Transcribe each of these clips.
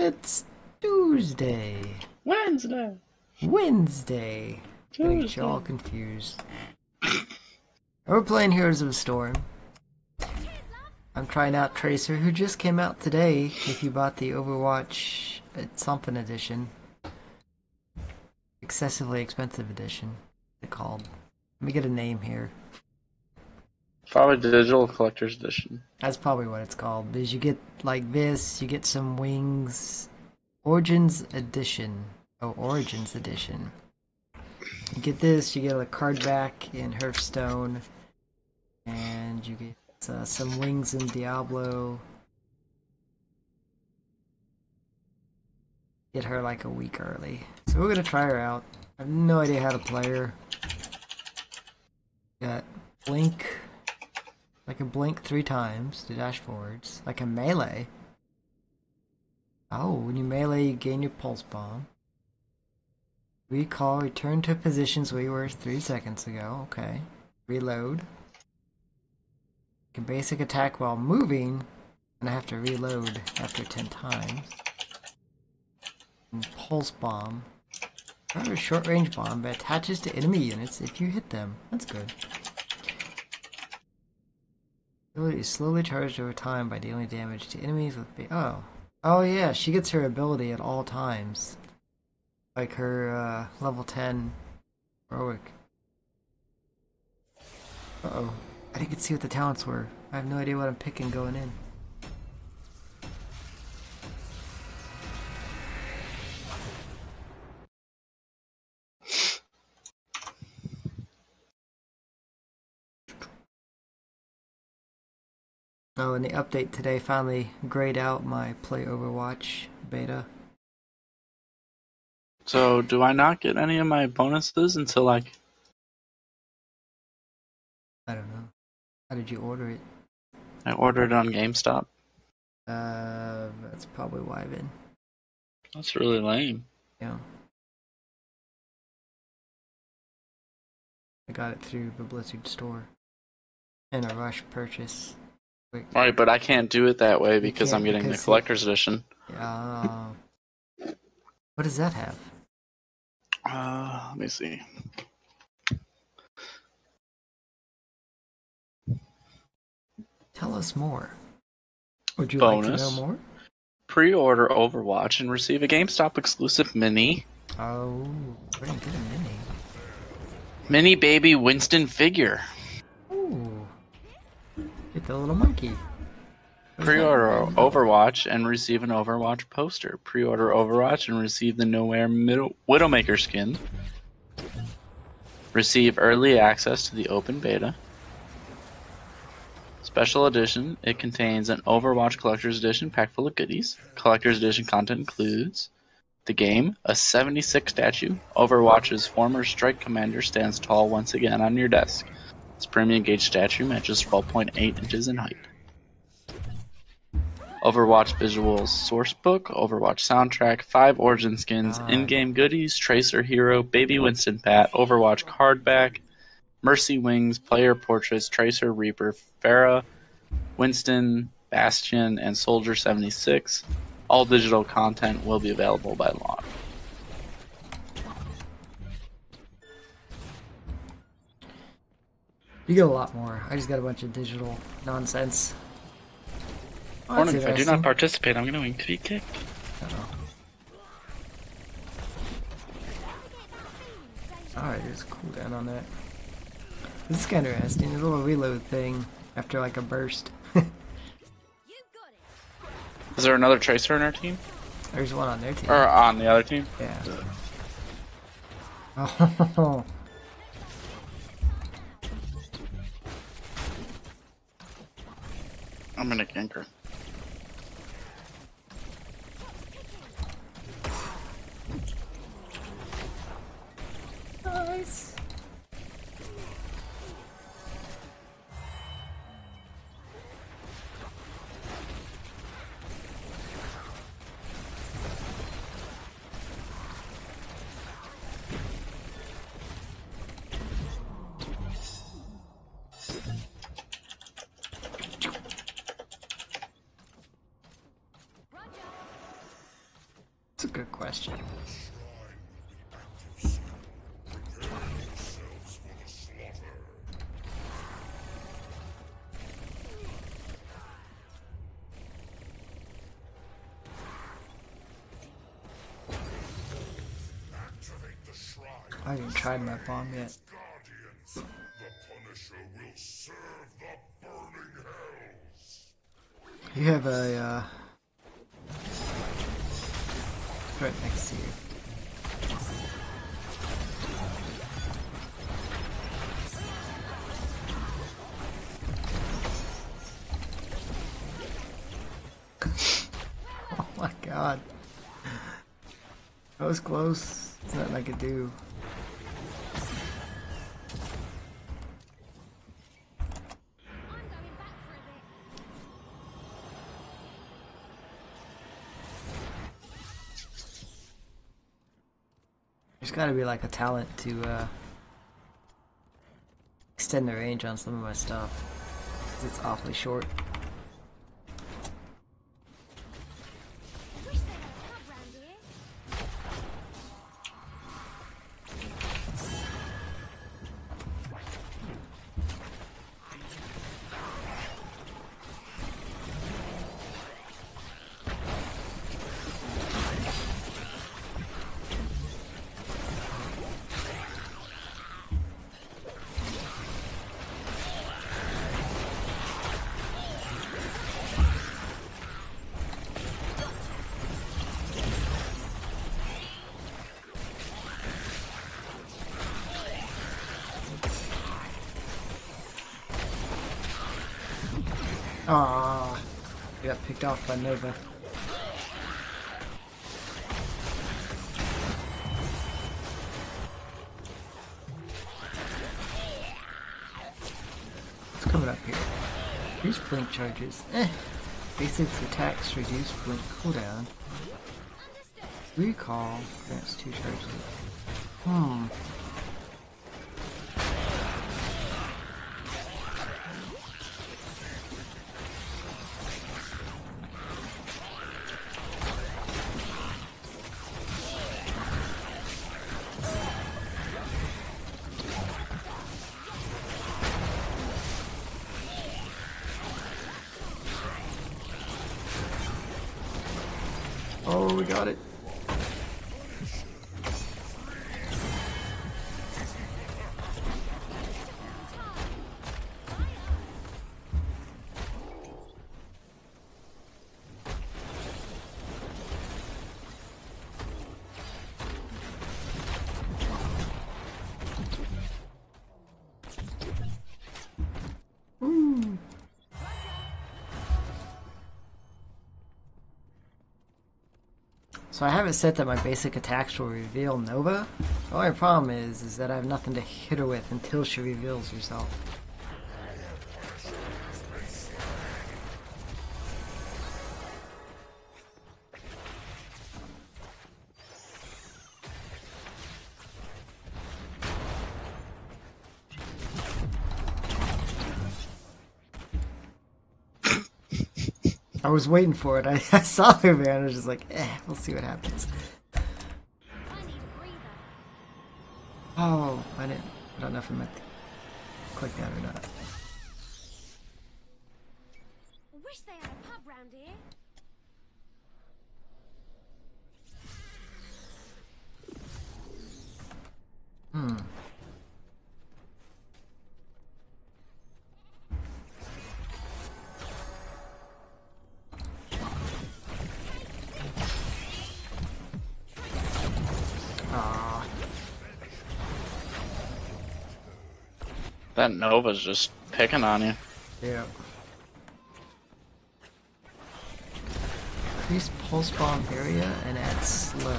It's Tuesday. Wednesday. Wednesday. Getting you all confused. We're playing Heroes of the Storm. I'm trying out Tracer, who just came out today. If you bought the Overwatch something edition, excessively expensive edition, it's called. Let me get a name here. Probably Digital Collector's Edition. That's probably what it's called. Because you get like this, you get some wings. Origins Edition. Oh, Origins Edition. You get this, you get a card back in Hearthstone, and you get some wings in Diablo. Get her like a week early. So we're gonna try her out. I have no idea how to play her. Got blink. I can blink 3 times to dash forwards. I can melee. Oh, when you melee, you gain your pulse bomb. Recall, return to positions where you were 3 seconds ago. Okay. Reload. You can basic attack while moving, and I have to reload after 10 times. And pulse bomb. Another short range bomb that attaches to enemy units if you hit them. That's good. Ability is slowly charged over time by dealing damage to enemies with oh yeah, she gets her ability at all times. Like her level 10 heroic. Uh-oh. I didn't get to see what the talents were. I have no idea what I'm picking going in. Oh, and the update today finally grayed out my Play Overwatch beta. So, do I not get any of my bonuses until, like... I don't know. How did you order it? I ordered it on GameStop? That's probably why then. That's really lame. Yeah. I got it through the Blizzard store. In a rush purchase. Quick. Right, but I can't do it that way because I'm getting the collector's edition. Yeah. What does that have? Let me see. Tell us more. Would you Bonus. like to know more? Pre-order Overwatch and receive a GameStop exclusive mini. Oh, we're gonna get a mini. Mini baby Winston figure. Ooh. Get the little monkey. Pre-order Overwatch and receive an Overwatch poster. Pre-order Overwatch and receive the Nowhere Widowmaker skin. Receive early access to the open beta. Special edition. It contains an Overwatch Collector's Edition pack full of goodies. Collector's Edition content includes the game, a 76 statue. Overwatch's former strike commander stands tall once again on your desk. This premium gauge statue matches 12.8 inches in height. Overwatch Visuals Sourcebook, Overwatch Soundtrack, 5 Origin Skins, in-game goodies, Tracer Hero, Baby Winston Pat, Overwatch Card Back, Mercy Wings, Player Portraits, Tracer, Reaper, Pharah, Winston, Bastion, and Soldier 76. All digital content will be available by launch. You get a lot more. I just got a bunch of digital nonsense. Warning, if I do not participate, I'm going to be kicked. Alright, there's a cooldown on that. This is kind of interesting. There's a little reload thing after like a burst. Is there another Tracer in our team? There's one on their team. Or on the other team? Yeah. Oh. I'm gonna gank her. Nice. It's a good question. I haven't even tried my bomb yet. You have a right next to you. Oh my god. That was close. There's nothing I could do. There's gotta be like a talent to extend the range on some of my stuff. 'Cause it's awfully short. Ah, I got picked off by Nova. What's coming up here? Here's blink charges. Basic attacks reduce blink cooldown. Recall grants 2 charges. Oh, we got it. Ooh. So I have it set that my basic attacks will reveal Nova. The only problem is that I have nothing to hit her with until she reveals herself. I was waiting for it. I saw her there and I was just like, we'll see what happens. Oh, I don't know if I meant to click that or not. Wish they had a pub round here. Aw. That Nova's just picking on you. Yeah. Increase pulse bomb area and add slow.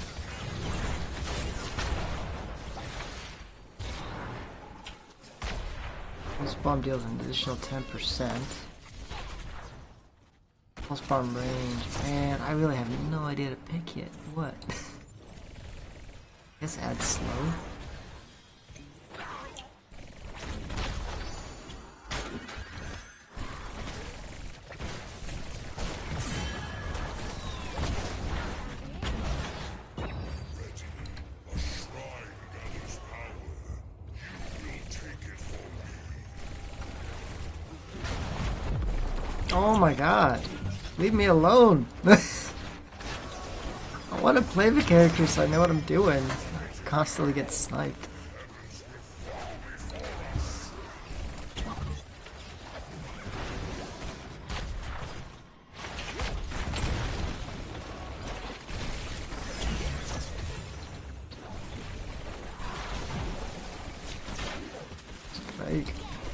Pulse bomb deals an additional 10%. Pulse bomb range. Man, I really have no idea to pick yet. What? I guess add slow. Oh my god. Leave me alone. I want to play the character so I know what I'm doing. I constantly get sniped. Fake.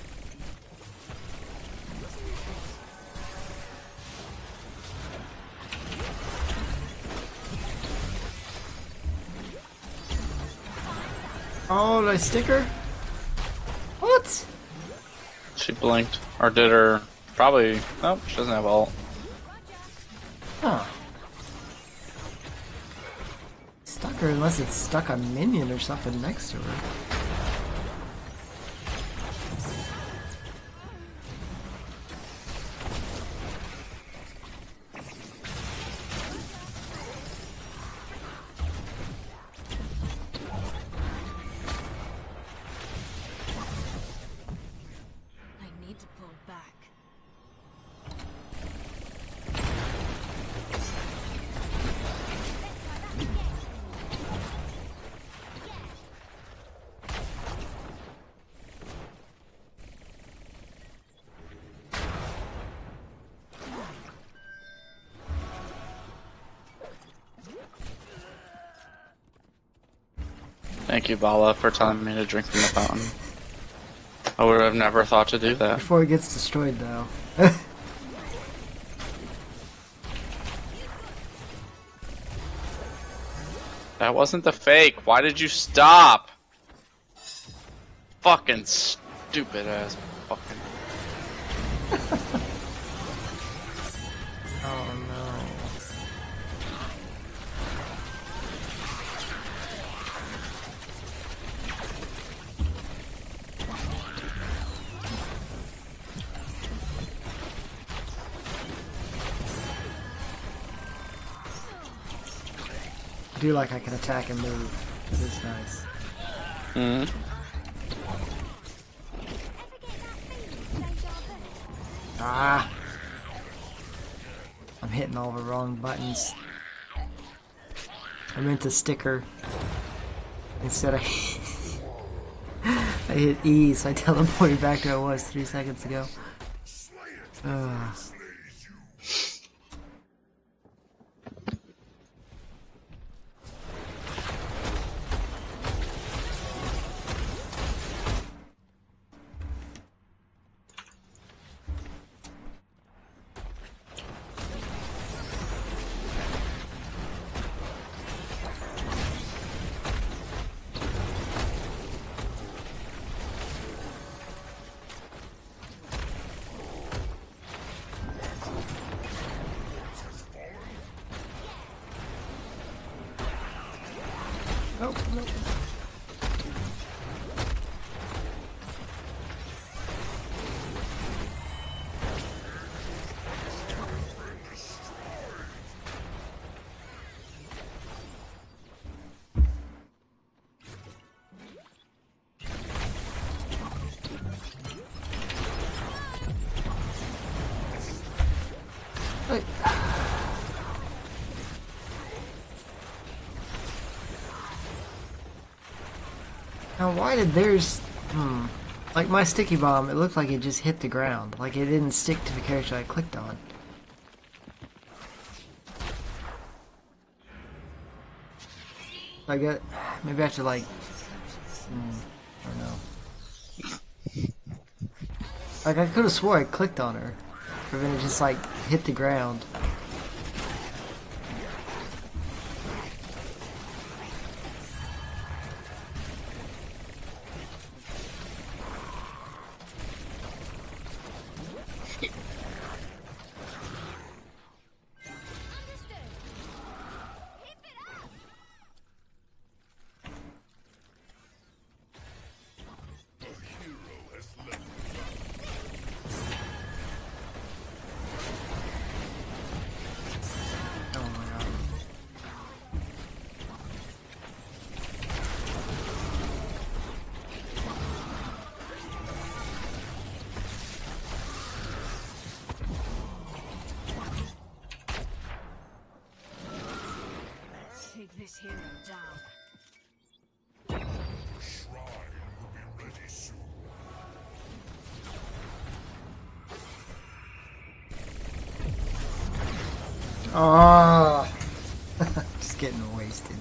Oh, did I stick her? What? She blinked. Or did her... Probably... Nope, she doesn't have ult. Huh. Stuck her unless it's stuck a minion or something next to her. I need to pull back. Thank you, Bala, for telling me to drink from the fountain. I would have never thought to do that. Before it gets destroyed, though. That wasn't the fake. Why did you stop? Fucking stupid ass fucking. Oh no. I do like I can attack and move. It is nice. Mm-hmm. Ah! I'm hitting all the wrong buttons. I meant to stick her. Instead I I hit E, so I teleported back to where I was 3 seconds ago. Ugh. Oh, no. Hey. Now, why did theirs... Like my sticky bomb, it looked like it just hit the ground. Like it didn't stick to the character I clicked on. I got... Maybe I have to like... I don't know. Like I could have swore I clicked on her. But then it just like hit the ground. Oh, just getting wasted.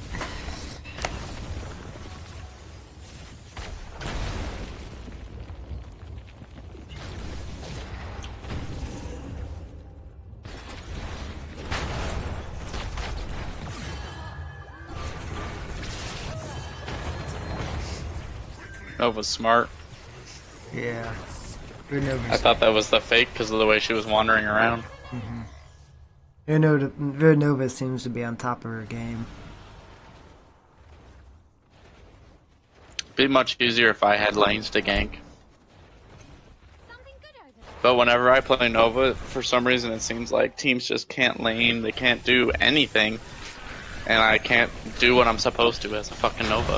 Nova's smart. Yeah. Good I thought that was the fake because of the way she was wandering around. Nova seems to be on top of her game. Be much easier if I had lanes to gank. Something good over there. But whenever I play Nova, for some reason it seems like teams just can't lane, they can't do anything, and I can't do what I'm supposed to as a fucking Nova.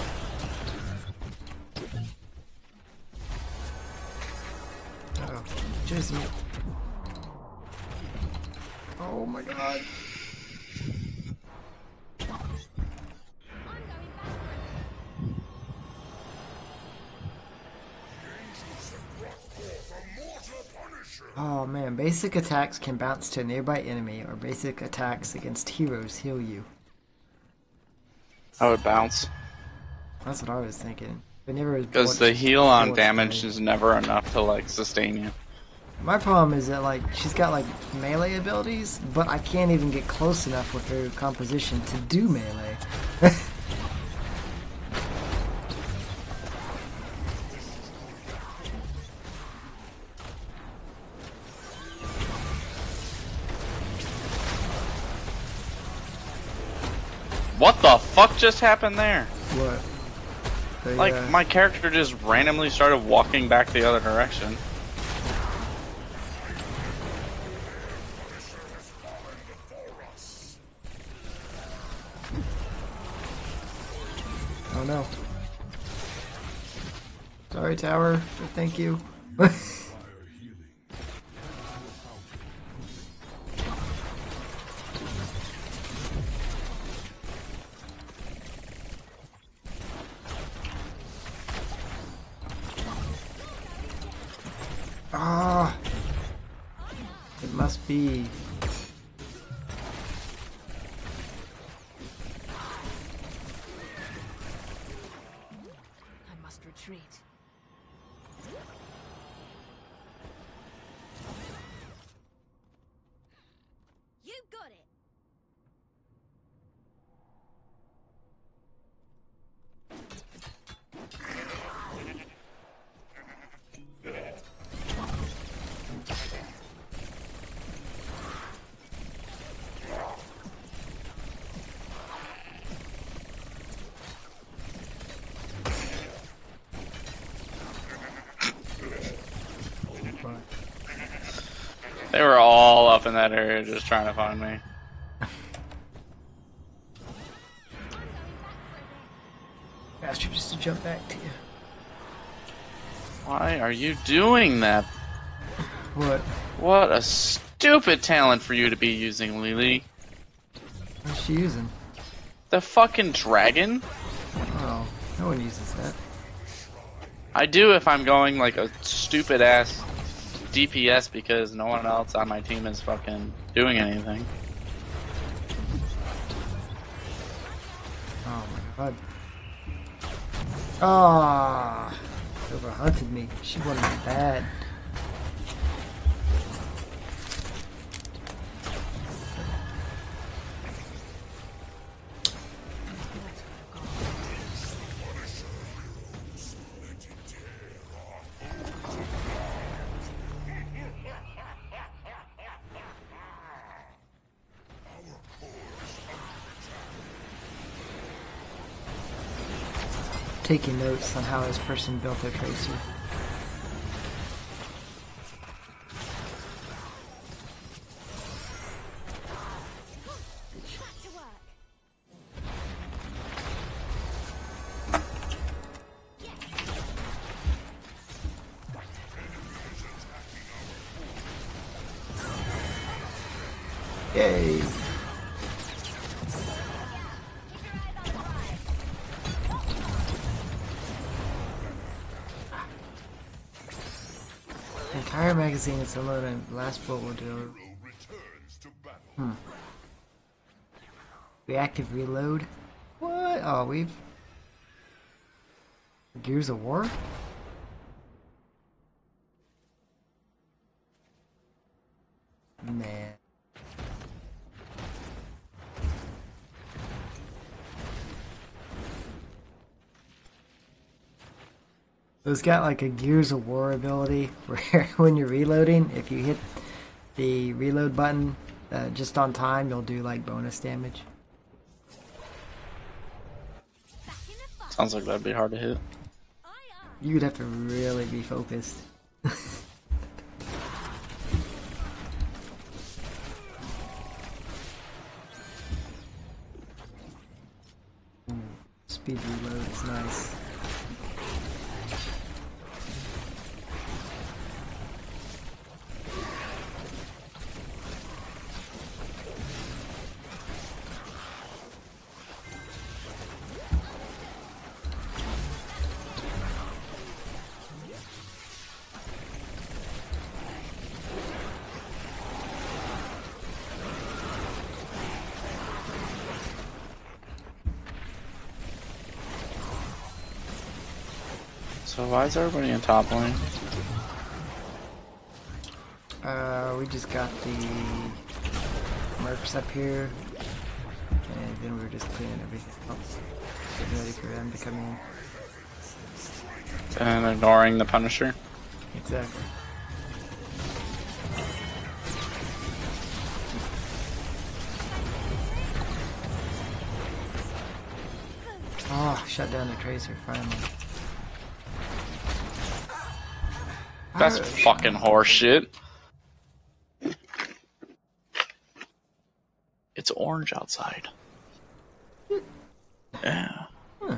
Oh, just me. Oh my god. I'm going back. Oh man, basic attacks can bounce to a nearby enemy, or basic attacks against heroes heal you. I would bounce. That's what I was thinking. But never Because the heal on bullets damage play. is never enough to like sustain you. My problem is that like she's got like melee abilities, but I can't even get close enough with her composition to do melee. What the fuck just happened there? What? They, Like, my character just randomly started walking back the other direction. Oh no. Sorry, tower, but thank you. Ah, it must be. I must retreat. You got it. They were all up in that area just trying to find me. Bastard just to jump back to you. Why are you doing that? What? What a stupid talent for you to be using, Lily. What's she using? The fucking dragon? Oh, no one uses that. I do if I'm going like a stupid ass DPS because no one else on my team is fucking doing anything. Oh my god. Ah, overhunted me. She wanted me bad. Taking notes on how this person built their tracer. Back to work. Yay! Entire magazine is unloaded. Last bullet will do. Reactive reload? What? Oh, we've... Gears of War? Man. It's got like a Gears of War ability where when you're reloading, if you hit the reload button just on time, you'll do like bonus damage. Back in the fight. Sounds like that'd be hard to hit. Aye, aye. You would have to really be focused. Ooh, speed reload is nice. So why is everybody in top lane? We just got the mercs up here, and then we were just cleaning everything up, getting ready for them to come in. And ignoring the Punisher? Exactly. Oh, shut down the tracer finally. That's fucking horseshit. It's orange outside. Yeah. Huh.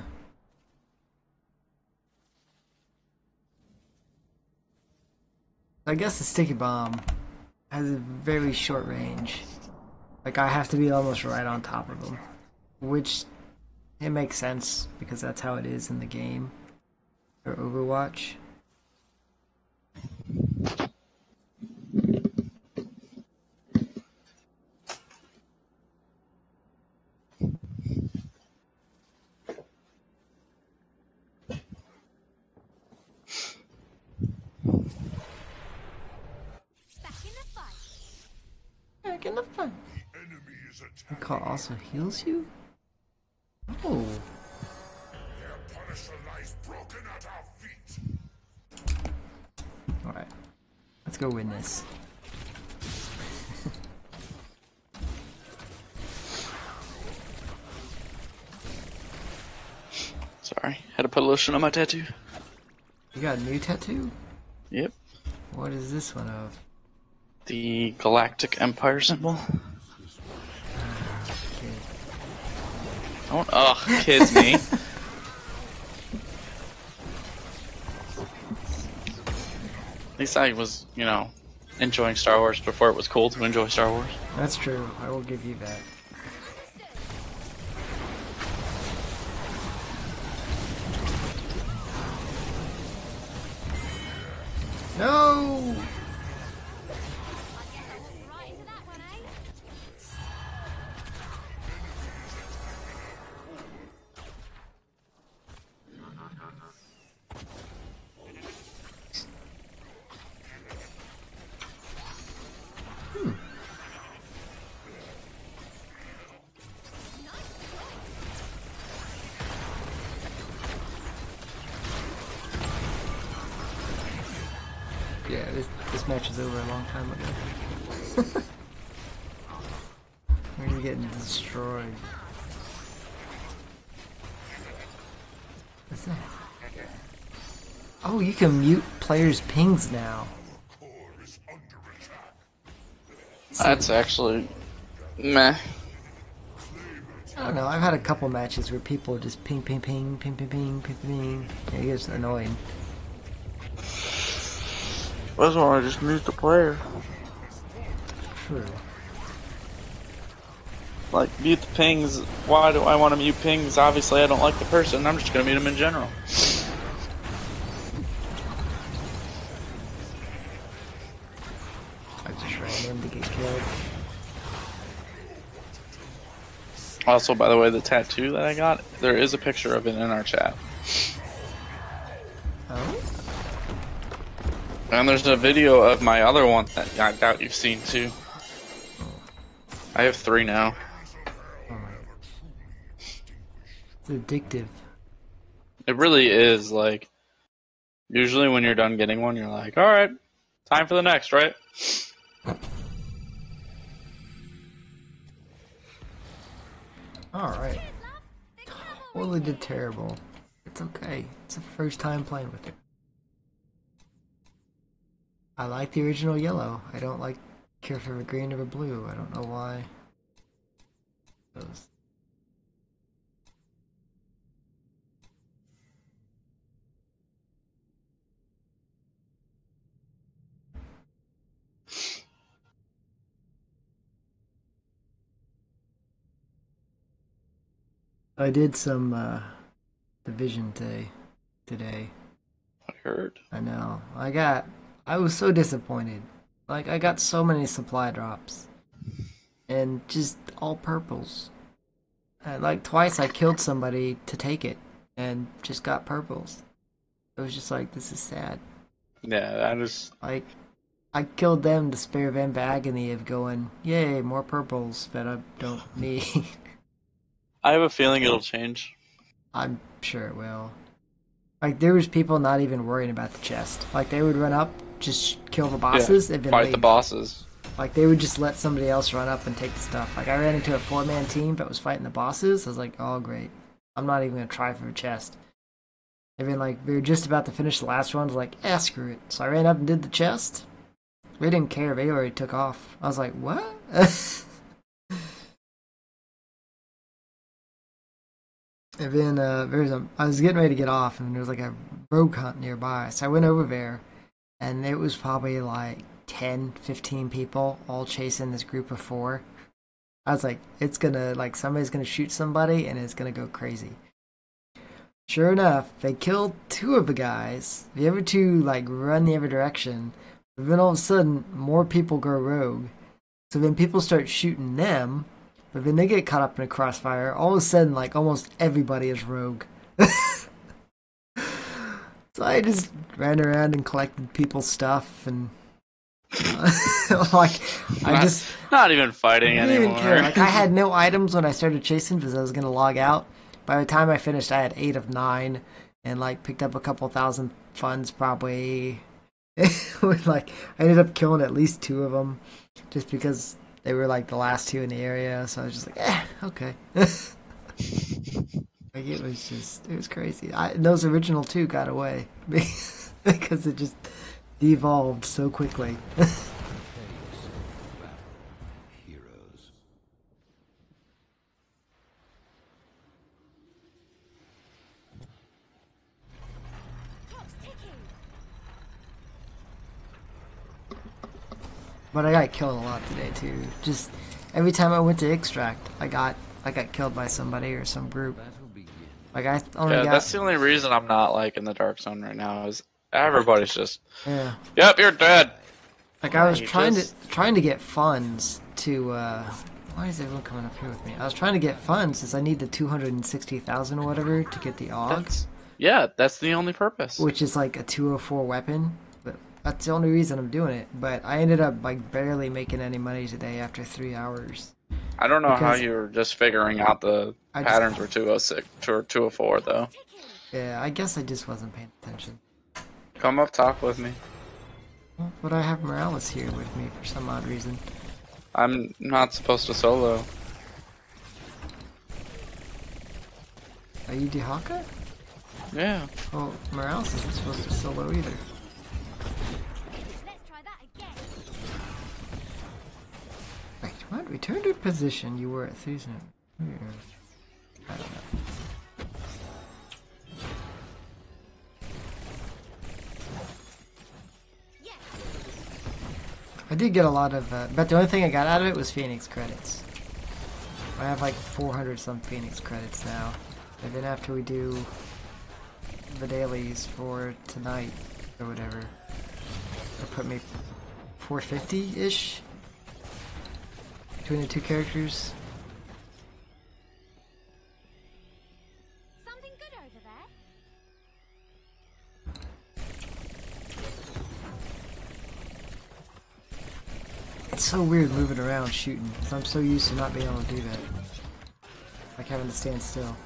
I guess the sticky bomb has a very short range. Like, I have to be almost right on top of them. Which, it makes sense, because that's how it is in the game. Or Overwatch. Back in the fight. Back in the fun. The call also heals you? Oh. Their Punisher lies broken at our feet. Alright. Let's go win this. Sorry. Had to put lotion on my tattoo. You got a new tattoo? Yep. What is this one of? The Galactic Empire symbol. Okay. Don't kids me. At least I was, enjoying Star Wars before it was cool to enjoy Star Wars. That's true. I will give you that. No! I guess I walked right into that one, eh? Yeah, this match is over a long time ago. We're getting destroyed. What's that? Oh, you can mute players' pings now. Core is under attack. That's actually meh. I don't know, I've had a couple matches where people just ping, ping, ping, ping, ping, ping, ping, ping. It gets annoying. That's why I just mute the player. True. Like, mute the pings. Why do I want to mute pings? Obviously, I don't like the person. I'm just gonna mute them in general. I just ran in to get killed. Also, by the way, the tattoo that I got, there is a picture of it in our chat. Oh? And there's a video of my other one that I doubt you've seen too. I have 3 now. It's addictive. It really is, like, usually when you're done getting one, you're like, alright, time for the next, right? Alright. Totally did terrible. It's okay. It's the first time playing with it. I like the original yellow. I don't care for a green or a blue. I don't know why. Those. I did some division today. I heard. I know. I was so disappointed. Like, I got so many supply drops. And just all purples. And like twice I killed somebody to take it and just got purples. It was just like, this is sad. Yeah, that is. Like, I killed them to spare them the agony of going, yay, more purples that I don't need. I have a feeling it'll change. I'm sure it will. Like, there was people not even worrying about the chest. Like, they would run up, just kill the bosses, and then fight leave. the bosses. Like, they would just let somebody else run up and take the stuff. Like, I ran into a 4-man team that was fighting the bosses. I was like, oh, great. I'm not even going to try for a chest. And then, like, we were just about to finish the last one. I was like, screw it. So I ran up and did the chest. They didn't care. They already took off. I was like, what? And then I was getting ready to get off, and there was like a rogue hunt nearby. So I went over there, and it was probably like 10, 15 people all chasing this group of 4. I was like, it's gonna, like, somebody's gonna shoot somebody, and it's gonna go crazy. Sure enough, they killed 2 of the guys. The other 2, like, run the other direction. But then all of a sudden, more people go rogue. So then people start shooting them. But then they get caught up in a crossfire. All of a sudden, like, almost everybody is rogue. So I just ran around and collected people's stuff and like not even fighting I didn't anymore. even care. Like, I had no items when I started chasing because I was gonna log out. By the time I finished, I had 8 of 9 and like picked up a couple thousand funds probably. Like, I ended up killing at least 2 of them just because they were like the last 2 in the area, so I was just like, okay. Like, it was crazy. Those original 2 got away because it just devolved so quickly. Heroes. Clock's ticking. But I got killed a lot today too. Just every time I went to extract, I got killed by somebody or some group. Like, I only got. That's the only reason I'm not like in the dark zone right now is everybody's just. Yeah. Yep, you're dead. Like, I was You trying just- to get funds to. Why is everyone coming up here with me? I was trying to get funds since I need the 260,000 or whatever to get the AUG, That's the only purpose. which is like a 204 weapon. But that's the only reason I'm doing it. But I ended up like barely making any money today after 3 hours. I don't know how because you were just figuring out the patterns were 206 or 204 though. Yeah, I guess I just wasn't paying attention. Come up, talk with me. Well, but I have Morales here with me for some odd reason. I'm not supposed to solo. Are you Dehaka? Yeah. Well, Morales isn't supposed to solo either. Let's try that again. Wait, what? Return to position you were at season. I don't know. Yes. I did get a lot of, but the only thing I got out of it was Phoenix credits. I have like 400 some Phoenix credits now. And then after we do the dailies for tonight or whatever, it'll put me 450-ish between the 2 characters. It's so weird moving around shooting, 'cause I'm so used to not being able to do that. Like having to stand still.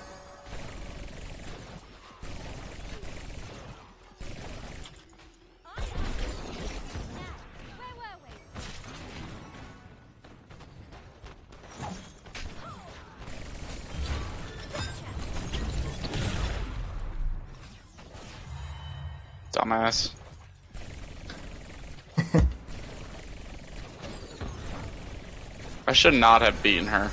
Where were we? Dumbass. I should not have beaten her.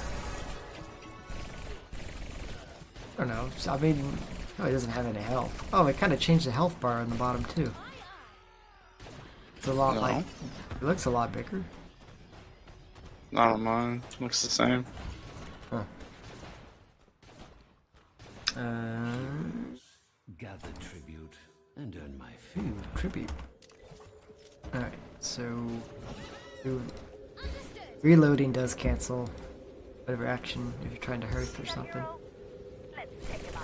I don't know. I mean, oh, he doesn't have any health. Oh, it kind of changed the health bar on the bottom too. It's a lot No. like. It looks a lot bigger. Not on mine. Looks the same. Huh. Gather tribute and earn my fee. Ooh, tribute. Alright, so. Ooh, reloading does cancel whatever action if you're trying to hurt or something. Let's take him out.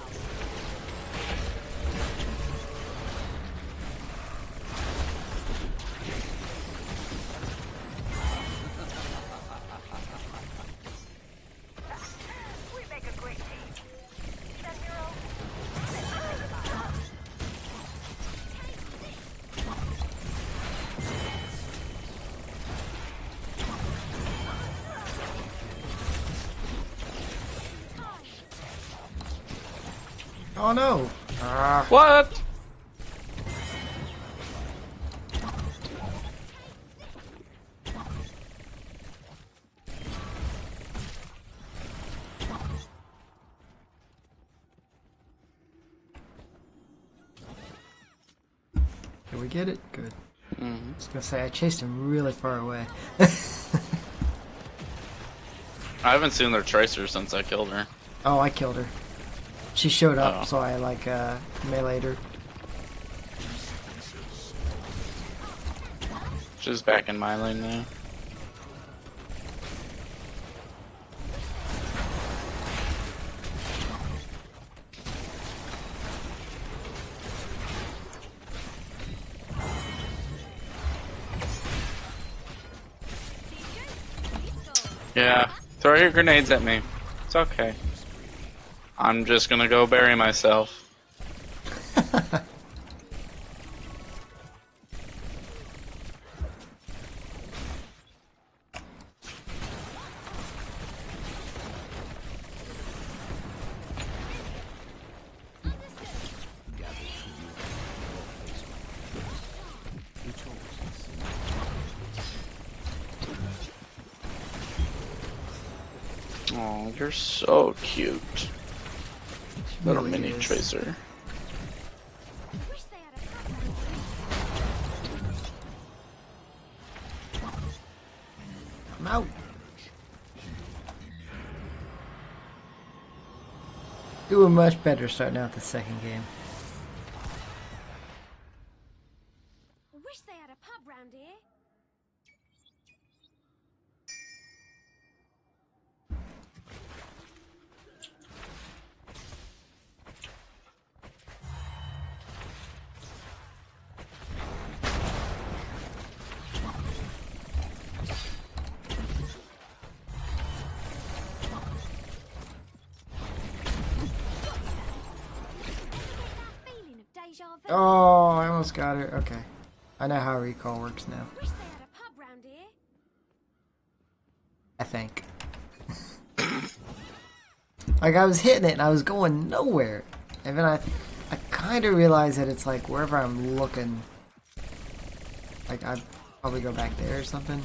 We make a great team. See that hero? Let's take him out. Oh no! Ah. What? Did we get it? Good. Mm-hmm. I was gonna say, I chased him really far away. I haven't seen their tracer since I killed her. Oh, I killed her. She showed up, Oh. so I like meleeed her. She's back in my lane now. Yeah, throw your grenades at me. It's okay. I'm just gonna go bury myself. Oh, you're so cute. Little really mini is. tracer. Wish they had a program. I'm out. Doing much better starting out the second game. Wish they had a pub round here. That feeling of deja vu. Oh, I almost got her. Okay. I know how recall works now. Wish they had a pub round here. I think. Like, I was hitting it and I was going nowhere. And then I kind of realized that it's like wherever I'm looking. Like, I'd probably go back there or something.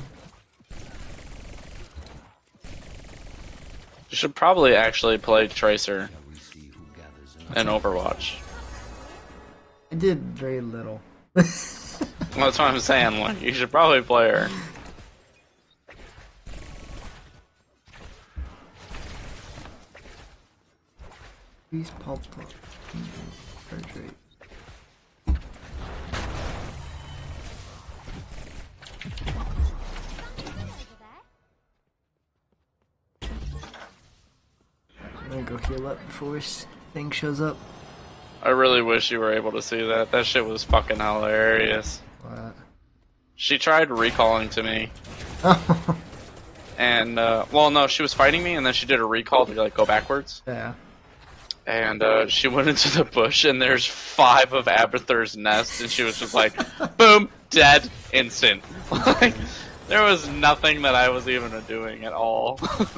You should probably actually play Tracer We see who gathers in in Overwatch. I did very little. That's what I'm saying. Like, you should probably play her. Please pulp surgery. Over there. I'm gonna go heal up before this thing shows up. I really wish you were able to see that. That shit was fucking hilarious. What? She tried recalling to me, And well, no, she was fighting me, and then she did a recall to like go backwards. Yeah. And she went into the bush, and there's 5 of Abathur's nests, and she was just like, boom, dead, instant. Like, there was nothing that I was even doing at all.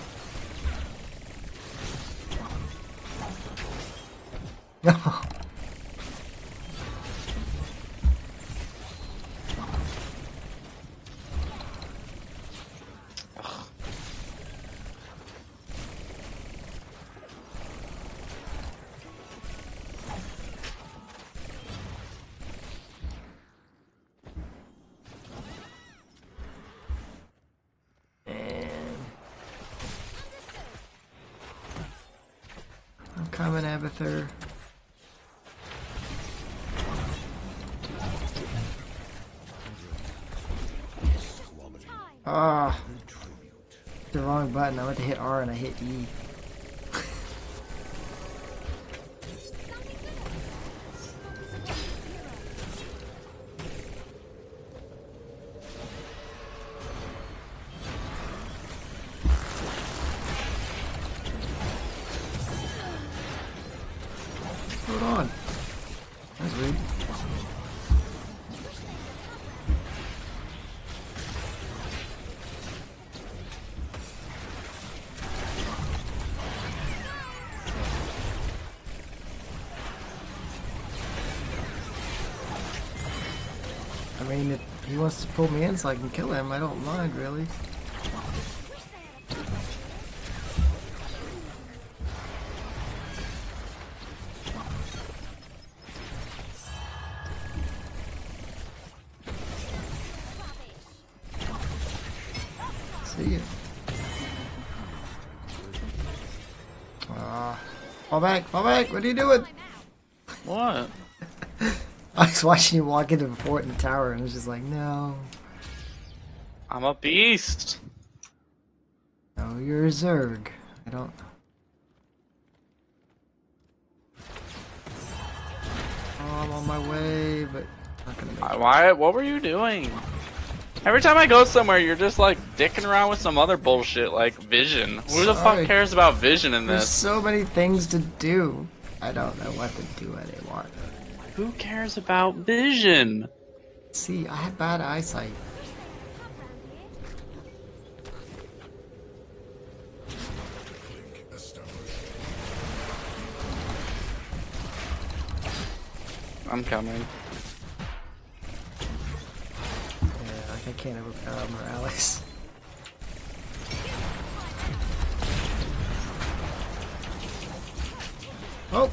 I'm coming, Abathur. Ah, the wrong button. I went to hit R and I hit E. Hold on. That's weird. I mean, if he wants to pull me in so I can kill him, I don't mind, really. See ya. Fall back, fall back, what are you doing? What? I was watching you walk into the fort and the tower and I was just like, no. I'm a beast. No, you're a Zerg. I don't... Oh, I'm on my way, but not gonna make it. Why? What were you doing? Every time I go somewhere, you're just like dicking around with some other bullshit like vision. Who the fuck Sorry. cares about vision in There's this? so many things to do. I don't know what to do anymore. Who cares about vision? See, I have bad eyesight. I'm coming. Yeah, like I can't overpower Morales. Oh!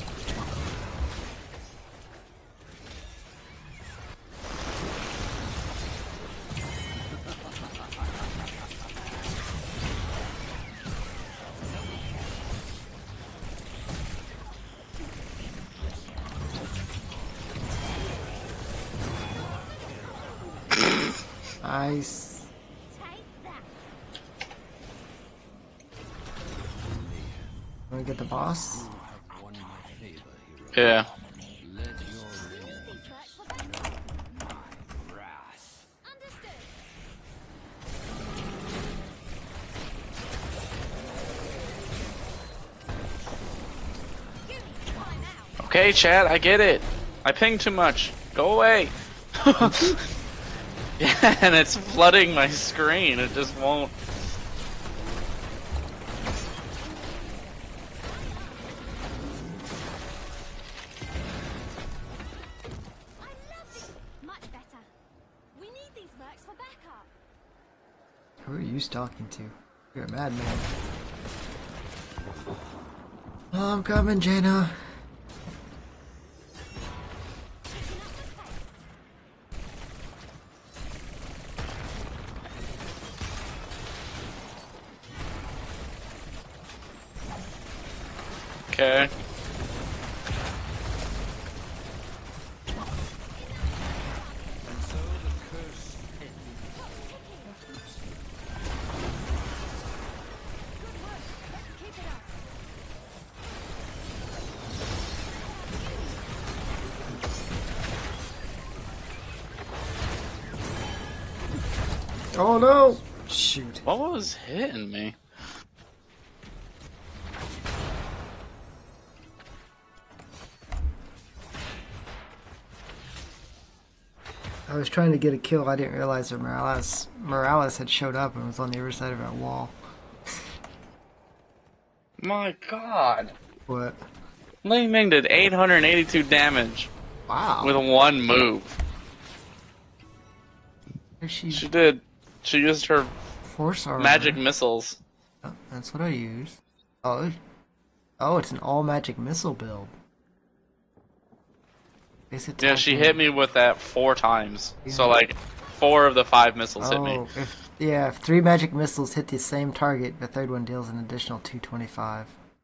Nice. Wanna get the boss? Yeah. Okay, chat, I get it. I ping too much. Go away. Yeah, and it's flooding my screen. It just won't. Much better. We need these mercs for backup. Who are you talking to? You're a madman. Oh, I'm coming, Jaina. Okay. Oh no! Shoot. What was hitting me? I was trying to get a kill. I didn't realize that Morales had showed up and was on the other side of that wall. My God. What? Li Ming did 882 damage Wow. with one move. She She used her force armor. magic missiles. Oh, that's what I use. Oh, it's an all magic missile build. Yeah, she hit me with that 4 times. Yeah. So like 4 of the 5 missiles hit me. If 3 magic missiles hit the same target, the third one deals an additional 225.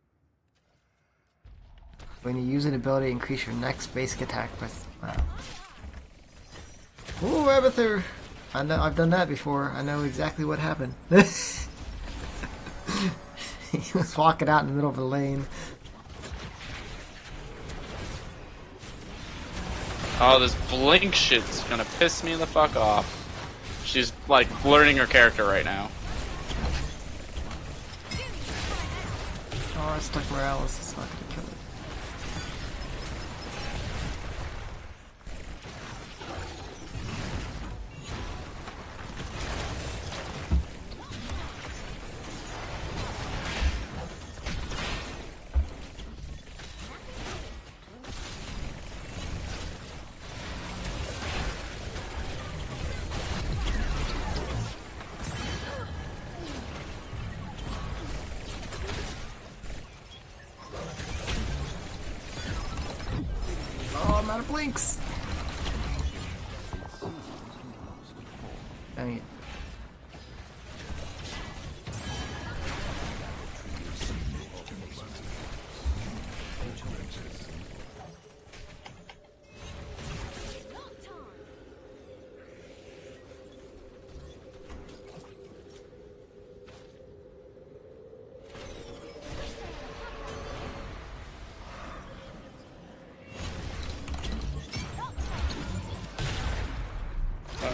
When you use an ability, increase your next basic attack by. Wow. Ooh, Abathur! I know, I've done that before. I know exactly what happened. He was walking out in the middle of a lane. Oh, this blink shit's gonna piss me the fuck off. She's like learning her character right now. Oh, I stuck Morales. It's not gonna kill it. Oh, I'm out of blinks. Dang it. I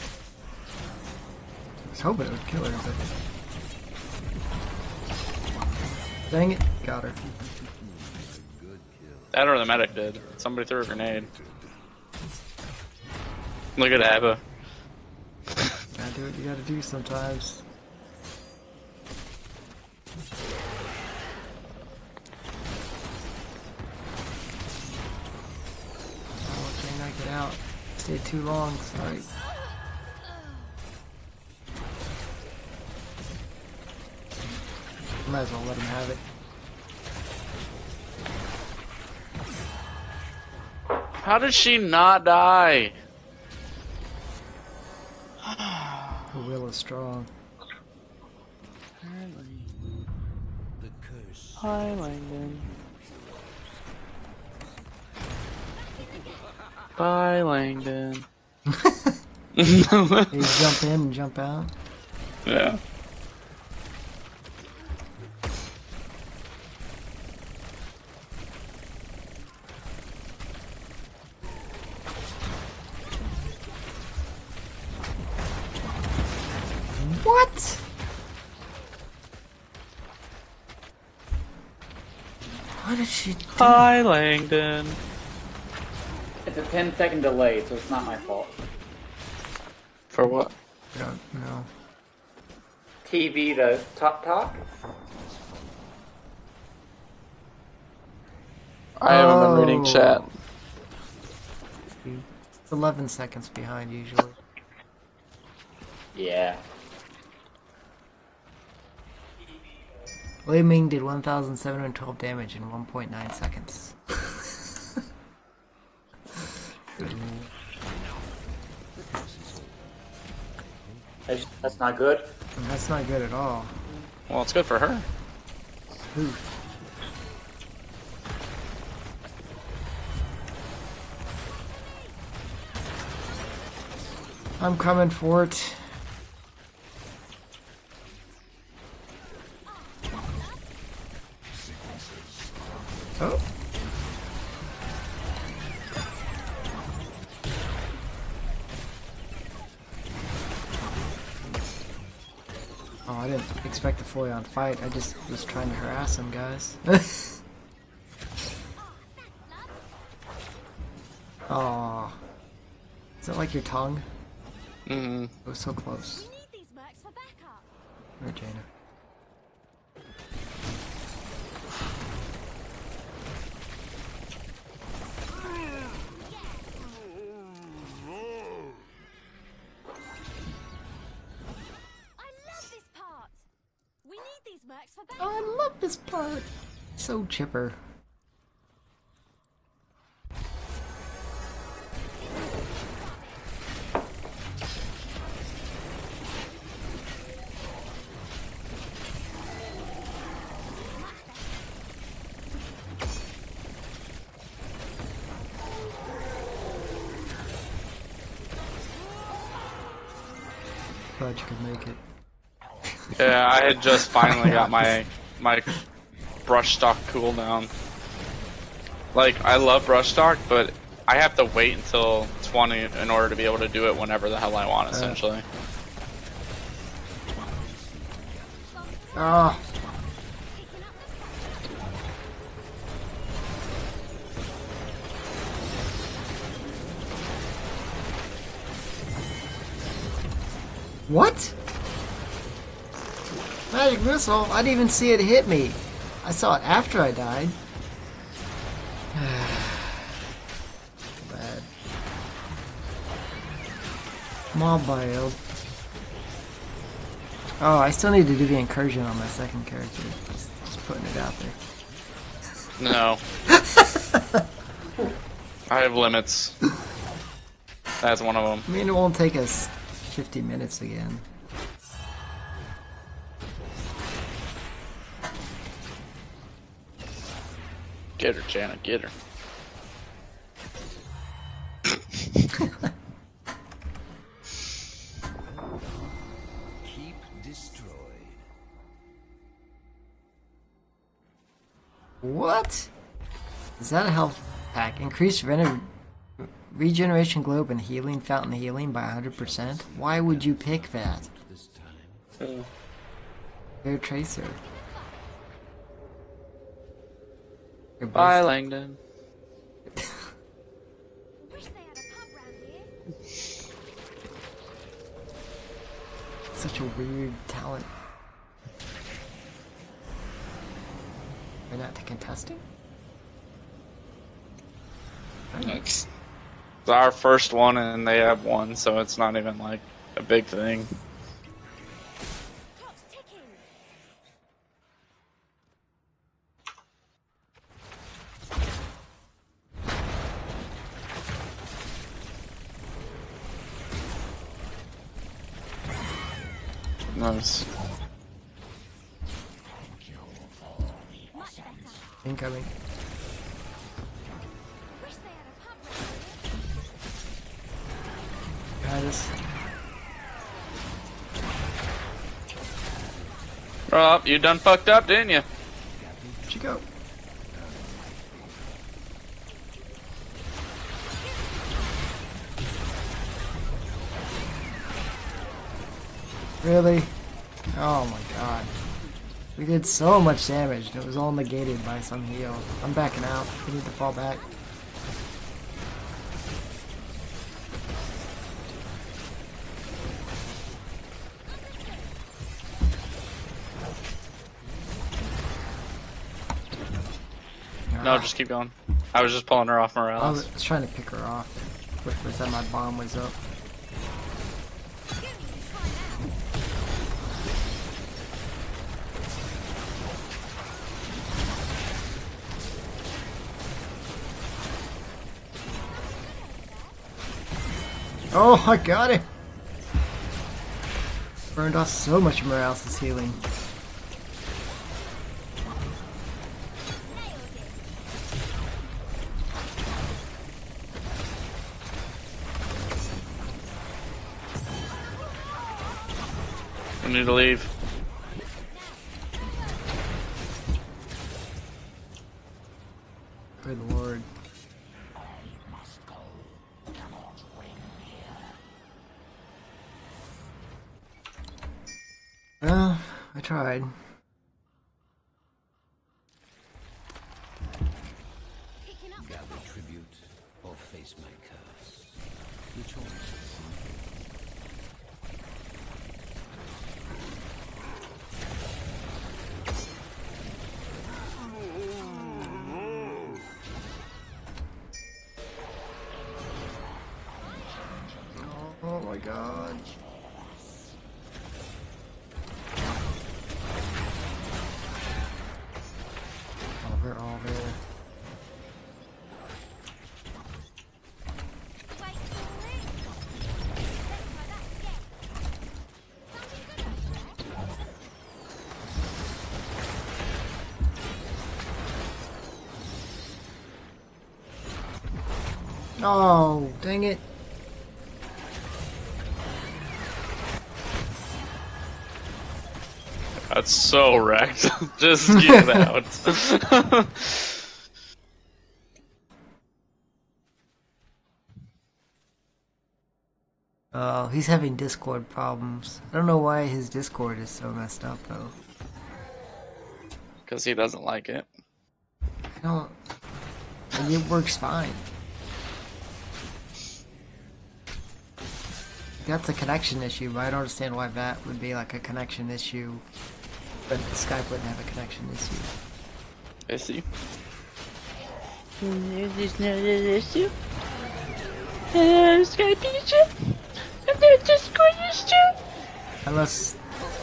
was hoping it would kill her, but... Dang it, got her. That or the medic did. Somebody threw a grenade. Look at Abba. Gotta do what you gotta do sometimes. Oh, can I get out? Stayed too long, sorry. Might as well let him have it. How did she not die? Her will is strong. The curse. Hi, Langdon. Bye, Langdon. You jump in and jump out. Yeah. What? What did she do? Hi, Langdon. It's a 10-second delay, so it's not my fault. For what? I don't know. TV to talk? I haven't been reading chat. It's 11 seconds behind usually. Yeah. Li Ming did 1,712 damage in 1.9 seconds. That's not good. And that's not good at all. Well, it's good for her. Oof. I'm coming for it. Oh. I didn't expect a fully on fight. I just was trying to harass him, guys. Aw. Is that like your tongue? Mm-hmm. It was so close. We need these mercs for backup. Where, Jaina? I love this part. We need these mercs for backup. Oh, I love this part. So chipper. Glad you could make it. Yeah, I had just finally got my brush stock cooldown. Like, I love brush stock, but I have to wait until 20 in order to be able to do it whenever the hell I want, essentially. Oh. What? Magic missile? I didn't even see it hit me. I saw it after I died. Bad. Come on, Bio. Oh, I still need to do the incursion on my second character. Just putting it out there. No. I have limits. That's one of them. I mean, it won't take us 50 minutes again. Get her, Janet, get her. Keep destroyed. What? Is that a health pack? Increased regeneration globe and healing fountain healing by 100%? Why would you pick that? This time. Air Tracer. Your Bye, best- Langdon. Wish they had a pub round here. Such a weird talent. We're not to contesting? It's our first one, and they have one, so it's not even like a big thing. Clock's ticking. Nice. Much better. Incoming. Wish they had a pub round here. Got us. Oh, you done fucked up, didn't you? Where'd you go? Really? Oh my god. We did so much damage and it was all negated by some heal. I'm backing out. We need to fall back. No, just keep going. I was just pulling her off I Morales. was trying to pick her off. Quick by the time my bomb was up. Oh, I got it! Burned off so much of Morales' healing. We need to leave. Good lord. Well, tried. Gather tribute or face my curse. The choice is Oh my god. Over. Oh, dang it. That's so wrecked. Just get out. Oh, he's having Discord problems. I don't know why his Discord is so messed up, though. Because he doesn't like it. I don't... Like, it works fine. That's a connection issue, but I don't understand why that would be like a connection issue. But Skype wouldn't have a connection issue. I see. There's no issue. Skype issue. And there's Discord issue. Unless...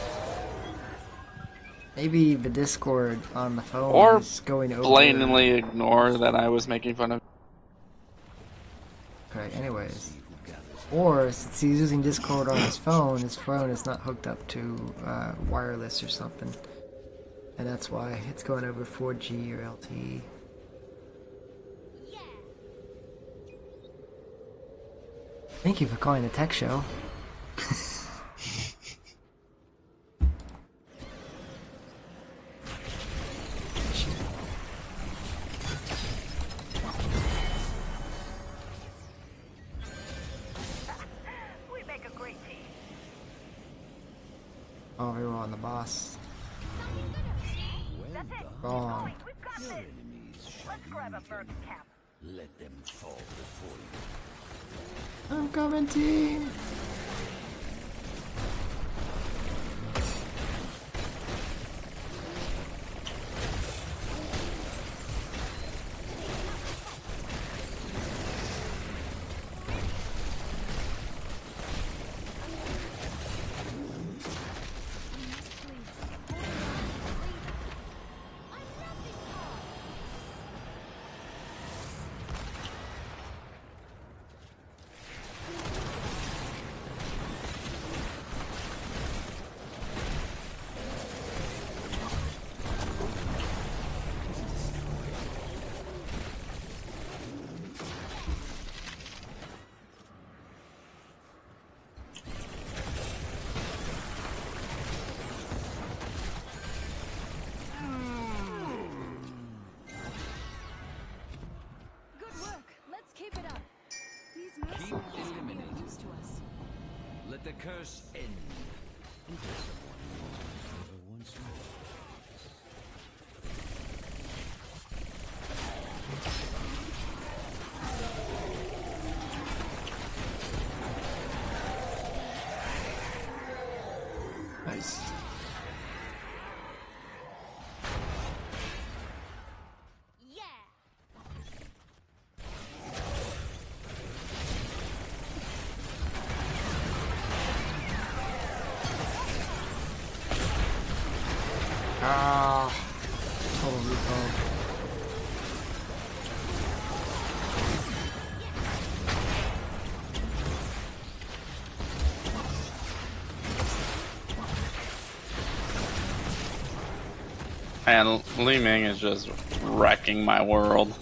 Maybe the Discord on the phone Or is going over... blatantly ignore that I was making fun of. Okay, anyways. Or, since he's using Discord on his phone is not hooked up to wireless or something. And that's why it's going over 4G or LTE. Thank you for calling the tech show. We make a great team. Oh, we were on the boss. That's it. Wrong. We've got this. Let's grab a Merc cap. let them fall before you. I'm coming, team. Good work. Let's keep it up. These Keep mercenaries will be eliminated. used to us. Let the curse end. And let someone ever once more. Nice. Ah, total recall. And Li Ming is just wrecking my world.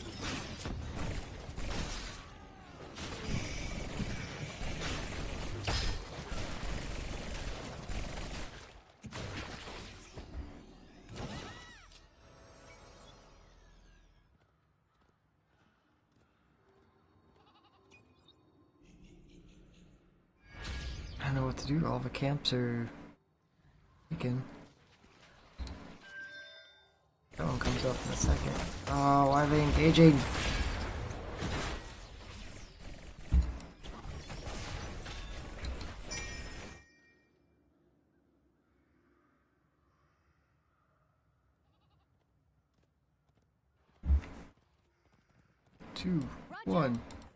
I don't know what to do. All the camps are taken. drone comes up in a second. Oh, why are they engaging? Two, one.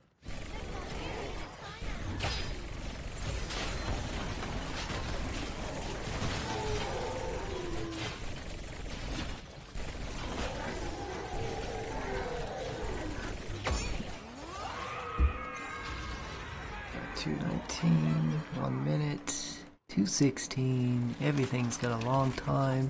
$2.19, 1 minute, $2.16. Everything's got a long time.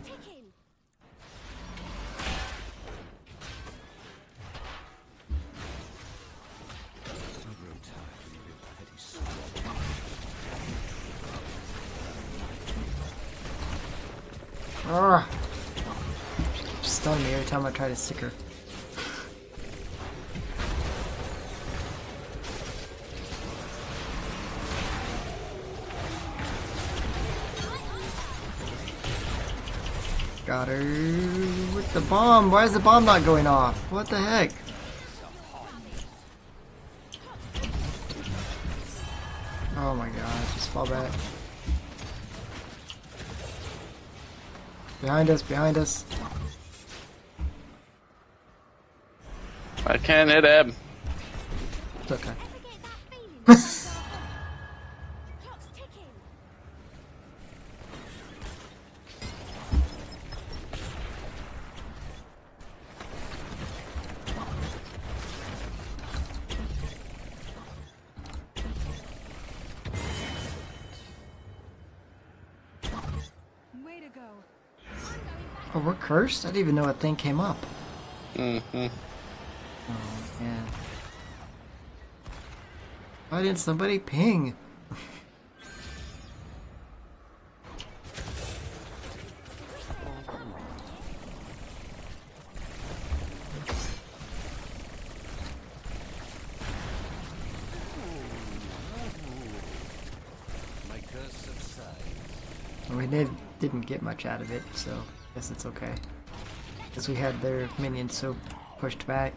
Ah! She keeps stunning me every time I try to stick her. Got her with the bomb. Why is the bomb not going off? What the heck? Oh my god, just fall back. Behind us, behind us. I can't hit him. It's okay. Clock's ticking. Way to go. Oh, we're cursed? I didn't even know a thing came up. Mm-hmm. Oh, man. Why didn't somebody ping? My curse subsides. We didn't get much out of it, so I guess it's okay. Because we had their minions so pushed back.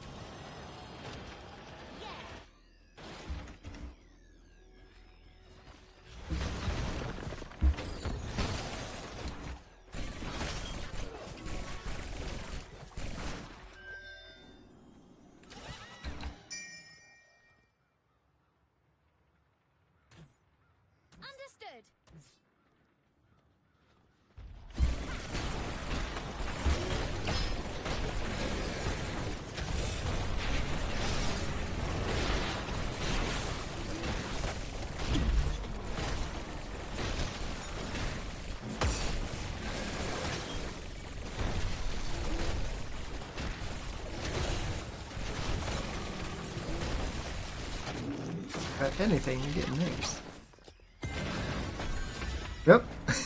Understood. If anything, you're getting theirs. Yep.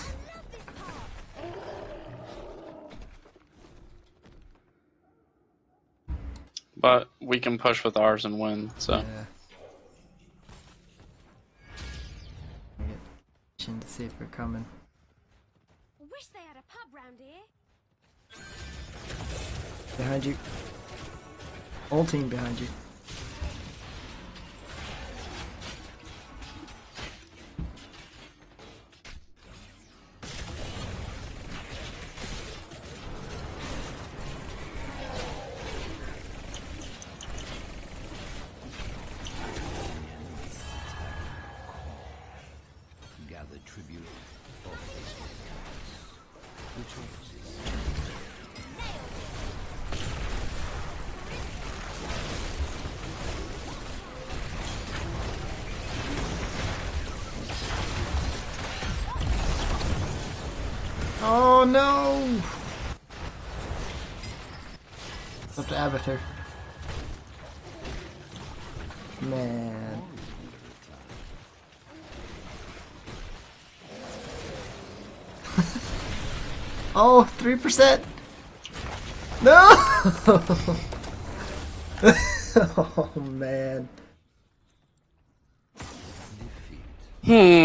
But we can push with ours and win, so. Yeah. I get itching to see if we're coming. Wish they had a pub round here. Behind you. Whole team behind you. Gather tribute or face my curse. Which offers it? Oh no! It's up to Abathur. Man. Oh, 3%! No! Oh man.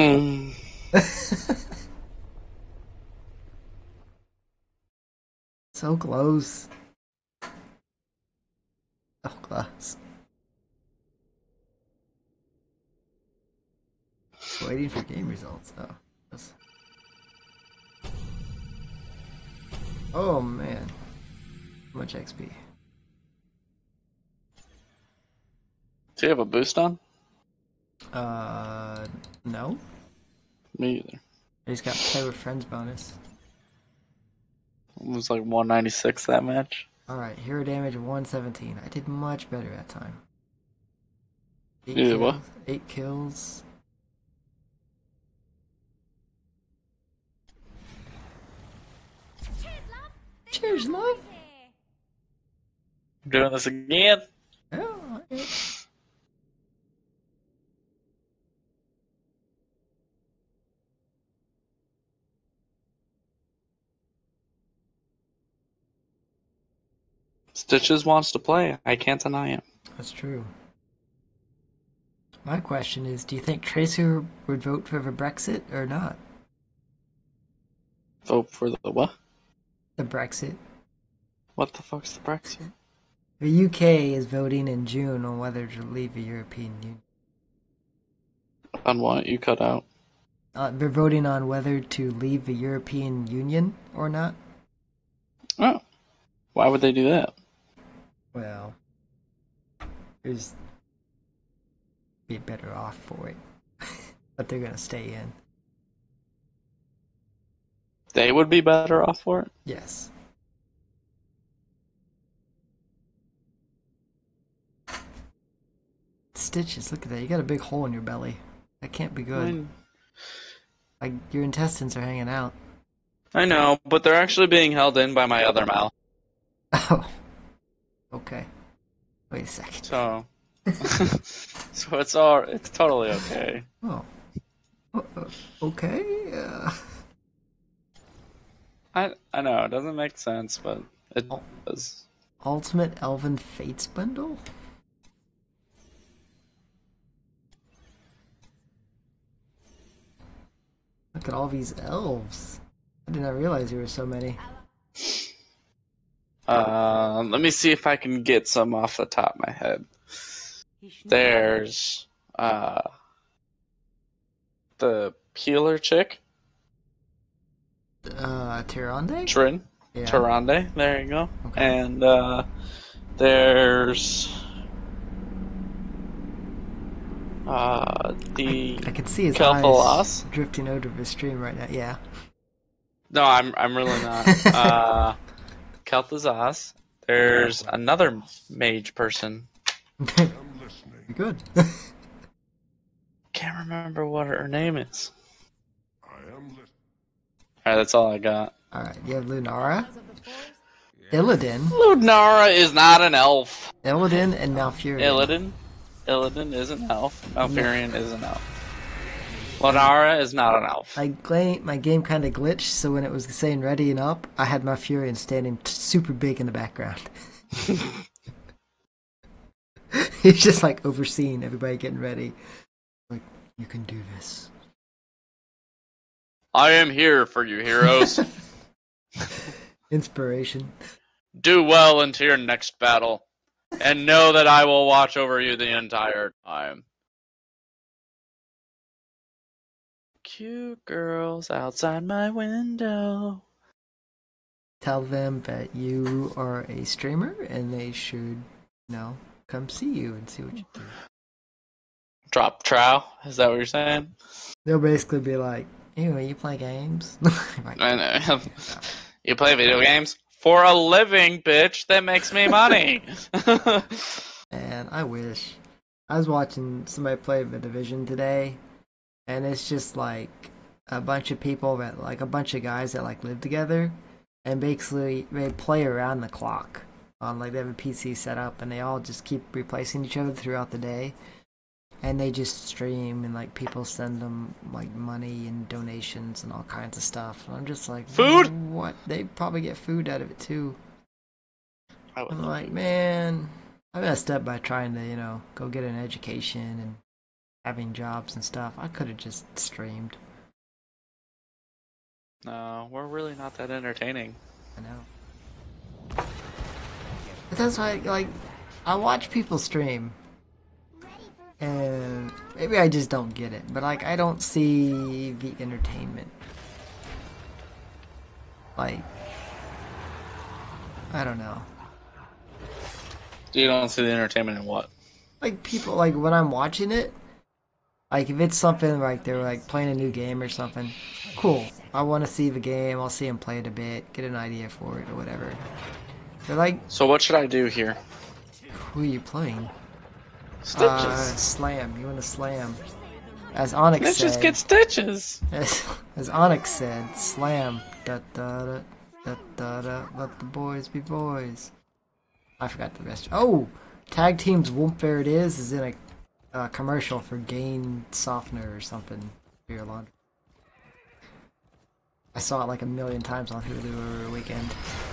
Hmm. So close. So close. Waiting for game results, though. Oh man. How much XP? Do you have a boost on? No. Me either. I just got play with friends bonus. It was like 196 that match. Alright, hero damage 117. I did much better that time. 8 You did kills. what? 8 kills. Cheers, love. Cheers, love. Here. I'm doing this again. Yeah. Stitches wants to play. I can't deny it. That's true. My question is, do you think Tracer would vote for the Brexit or not? Vote for the what? The Brexit. What the fuck's the Brexit? The UK is voting in June on whether to leave the European Union. On what? You cut out. They're voting on whether to leave the European Union or not. Oh. Why would they do that? Well, there's be better off for it, but they're gonna stay in. They would be better off for it? Yes. Stitches, look at that. You got a big hole in your belly. That can't be good. Like, your intestines are hanging out. I know, but they're actually being held in by my other mouth. Oh. Okay. Wait a second. So, so it's totally okay. Oh. Okay. I know it doesn't make sense, but it does. Ultimate Elven Fates bundle? Look at all these elves. I did not realize there were so many. Let me see if I can get some off the top of my head. There's the healer chick. Tyrande? Trin. Yeah. Tyrande, there you go. Okay. And there's the I can see his Kel'Thalas. eyes drifting over the stream right now. Yeah. No, I'm really not. Kel'Thazas. There's another mage person. You're good. Can't remember what her name is. I am listening. Alright, that's all I got. Alright, you have Lunara, Illidan, Lunara is not an elf. Illidan, and Malfurion. Illidan is an elf. Malfurion is an elf. Lunara is not an elf. My game kind of glitched, so when it was saying ready and up, I had Malfurion standing super big in the background. He's just like overseeing everybody getting ready. Like, you can do this. I am here for you, heroes. Inspiration. Do well into your next battle, and know that I will watch over you the entire time. Cute girls outside my window. Tell them that you are a streamer and they should, come see you and see what you do. Drop trow? Is that what you're saying? They'll basically be like, ew, you play games? Like, I know. You play video games? For a living, bitch. That makes me money. and I wish. I was watching somebody play The Division today, and it's just like a bunch of people that, like a bunch of guys that like live together, and basically they play around the clock on, like, they have a PC set up, and they all just keep replacing each other throughout the day. And they just stream, and like people send them like money and donations and all kinds of stuff. And I'm just like, food? What? They probably get food out of it too. I'm I'm like, man, I messed up by trying to, go get an education and having jobs and stuff. I could have just streamed. No, we're really not that entertaining. I know. But that's why, like, I watch people stream, and maybe I just don't get it. But like, I don't see the entertainment. Like, I don't know. You don't see the entertainment in what? Like people, like when I'm watching it, like if it's something like they're like playing a new game or something, cool. I want to see the game. I'll see them play it a bit, get an idea for it or whatever. They're like, So what should I do here? who are you playing? Stitches. Slam. You want to slam? As Onyx Let's said. just get stitches. As Onyx said, slam. Da da da da da da. Let the boys be boys. I forgot the rest. Oh, Tag Team's Whoop There It Is in a commercial for Gain Softener or something for your laundry. I saw it like a million times on Hulu over a weekend.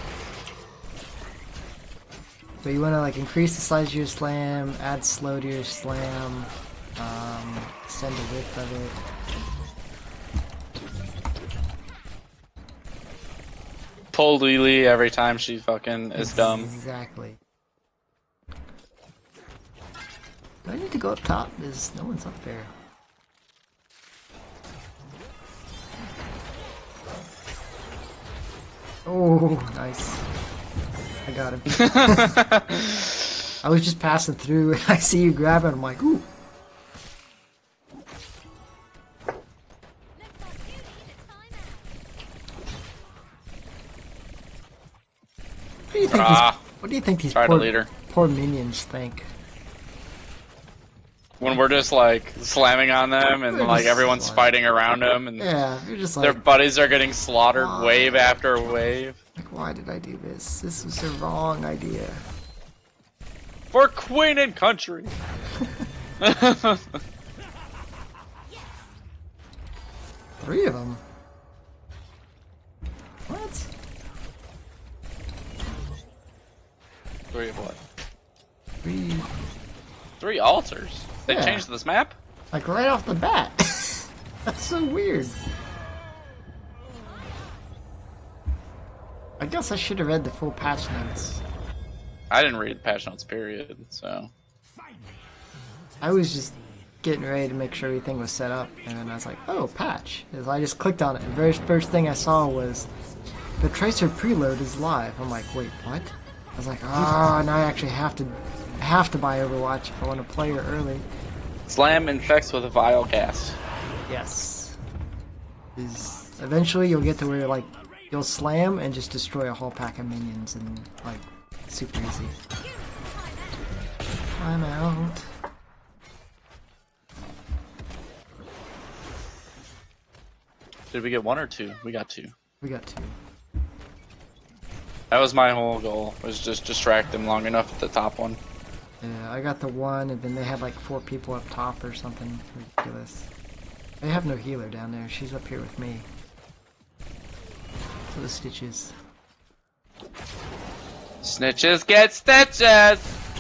So you want to like increase the size of your slam, add slow to your slam, extend the width of it. Pull Lily every time she fucking is dumb. Exactly. Do I need to go up top? Because no one's up there. Oh, nice. I got him. I was just passing through and I see you grab it. I'm like, ooh. What do you think these poor minions think? When we're just like slamming on them and like everyone's fighting around them and yeah, you're just like, their buddies are getting slaughtered wave after wave. Like, why did I do this? This was the wrong idea. For Queen and Country. Three of them. What? Three of what? Three altars. They Yeah. changed this map? Like right off the bat. That's so weird. I guess I should have read the full patch notes. I didn't read the patch notes, period, so. I was just getting ready to make sure everything was set up, and then I was like, oh, patch. And I just clicked on it, and the very first thing I saw was, the Tracer preload is live. I'm like, wait, what? I was like, now I actually have to buy Overwatch if I want to play it early. Slam infects with a vile gas. Yes. Eventually you'll get to where like you'll slam and just destroy a whole pack of minions and like super easy. I'm out. Did we get one or two? We got two. We got two. That was my whole goal, was just distract them long enough at the top one. Yeah, I got the one, and then they had like 4 people up top or something ridiculous. They have no healer down there. She's up here with me. So the Stitches. Snitches get stitches!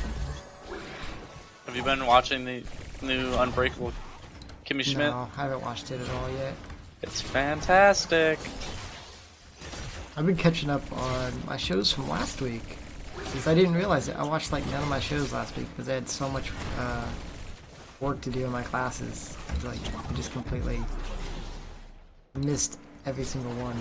Have you been watching the new Unbreakable Kimmy Schmidt? No, I haven't watched it at all yet. It's fantastic. I've been catching up on my shows from last week. Because I didn't realize it. I watched like none of my shows last week because I had so much work to do in my classes. Like, I just completely missed every single one.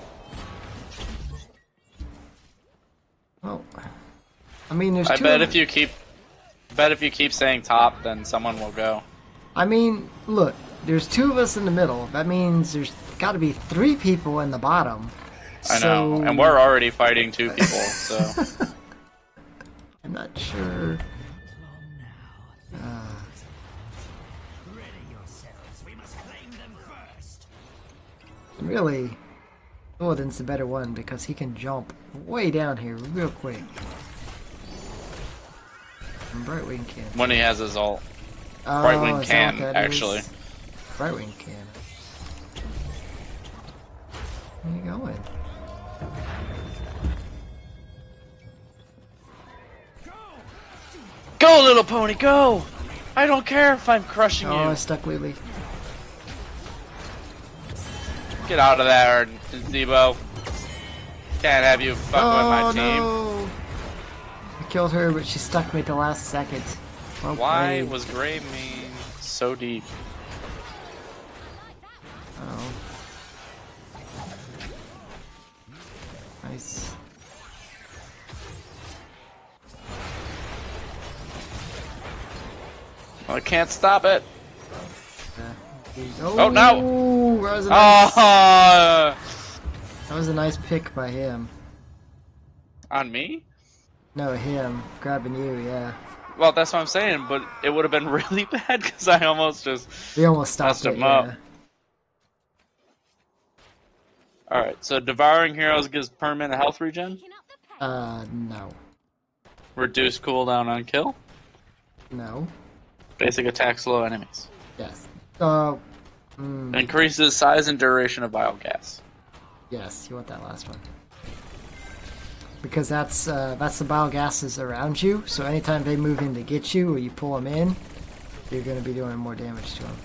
Well, I mean, there's I two. bet if you keep saying top, then someone will go. I mean, look, there's 2 of us in the middle. That means there's got to be 3 people in the bottom. I know, and we're already fighting 2 people, so. I'm not sure. Really, Odin's the better one because he can jump way down here real quick. And Brightwing can. When he has his ult. Oh, Brightwing is that can, what that actually. is? Brightwing can. Where you going? Go, little pony, go! I don't care if I'm crushing Oh, I you. stuck Lily. Get out of there, Zebo. Can't have you fucking with my team. No. I killed her, but she stuck me at the last second. Well Why played. was Gray Main so deep? Oh. Nice. I can't stop it. Oh no! That was a nice, Oh, that was a nice pick by him. on me? No, him grabbing you. Yeah, Well, that's what I'm saying, but it would have been really bad because I almost just we almost stopped messed it. him up. Yeah. Alright, so Devouring Heroes gives permanent health regen, Picking up the pace. No, reduced cooldown on kill, no, basic attack slow enemies, yes. increases size and duration of biogas. Yes, you want that last one. Because that's the biogases around you, so anytime they move in to get you or you pull them in, you're going to be doing more damage to them.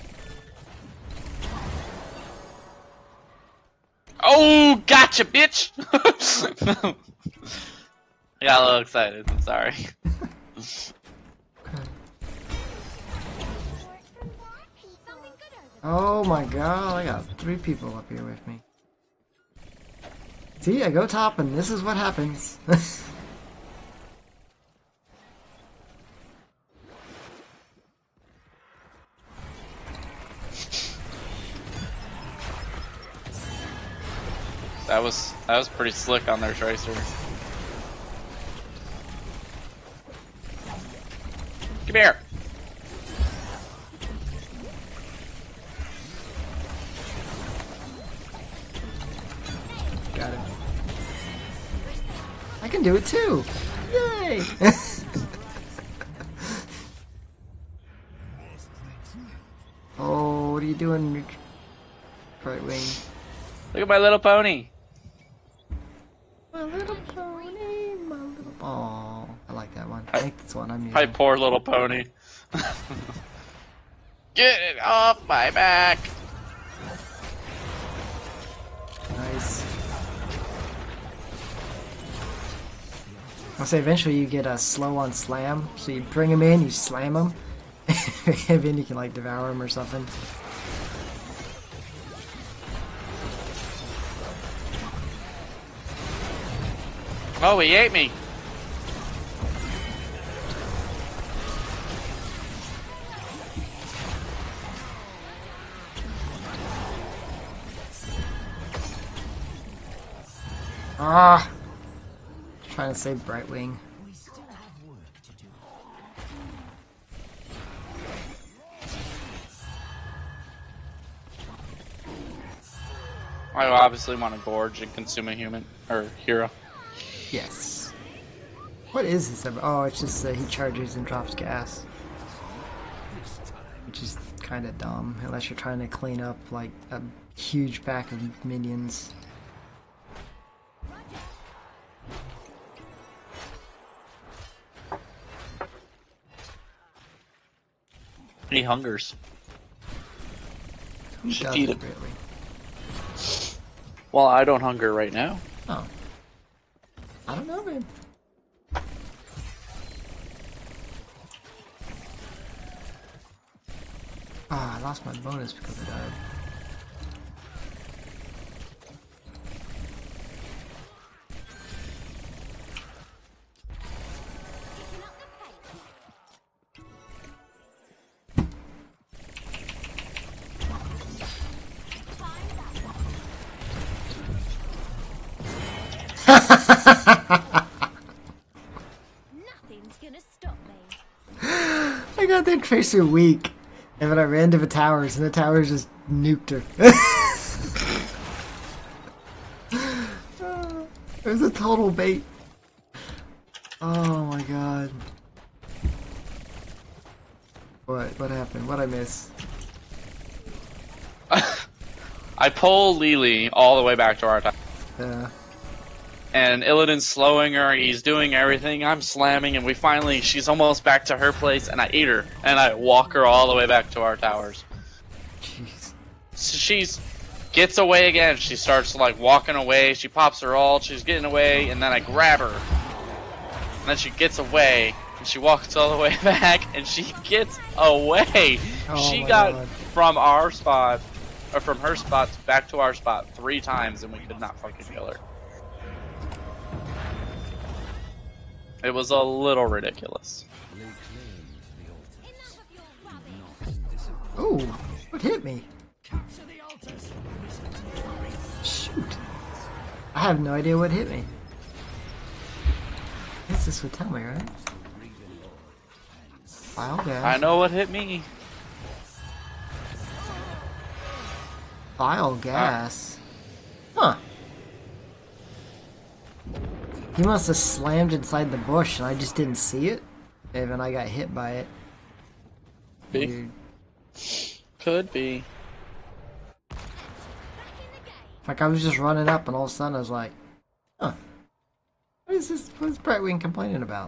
Oh, gotcha, bitch! I got a little excited, I'm sorry. Oh my god, I got 3 people up here with me. See, I go top and this is what happens. That was pretty slick on their Tracer. Come here! Got it. I can do it too! Yay! Oh, what are you doing, Right Wing? Look at my little pony! My little pony, my little... Oh, I like that one. I think that's the one I'm using. My poor little pony. Get it off my back! Nice. I'll say eventually you get a slow on slam, so you bring him in, you slam him, and then you can like devour him or something. Oh, he ate me! Ah! Trying to save Brightwing. I obviously want to gorge and consume a human, or hero. Yes. What is this? Oh, it's just that he charges and drops gas. Which is kind of dumb, unless you're trying to clean up like a huge pack of minions. He hungers. Who Should does feed it, him. really? Well, I don't hunger right now. Oh. I don't know, man. Ah, I lost my bonus because I died. Nothing's gonna stop me. I got that Tracer weak, and then I ran to the towers, and the towers just nuked her. It was a total bait. Oh my god. What happened? What'd I miss? I pull Lily all the way back to our tower. Yeah. And Illidan's slowing her, he's doing everything, I'm slamming, and she's almost back to her place, and I eat her, and I walk her all the way back to our towers. Jeez. So she's gets away again, she starts like walking away, she pops her ult, she's getting away, and then I grab her. And then she gets away, and she walks all the way back, and she gets away. Oh She my got God. from our spot, or from her spot back to our spot 3 times, and we could not fucking kill her. It was a little ridiculous. Lay claim to the altar. Oh, what hit me? Shoot. I have no idea what hit me. I guess this would tell me, right? File gas. I know what hit me. File gas. Huh. He must have slammed inside the bush and I just didn't see it. And then I got hit by it. Be. Weird. Could be. Like I was just running up and all of a sudden I was like, huh. What is this? What's Brightwing complaining about?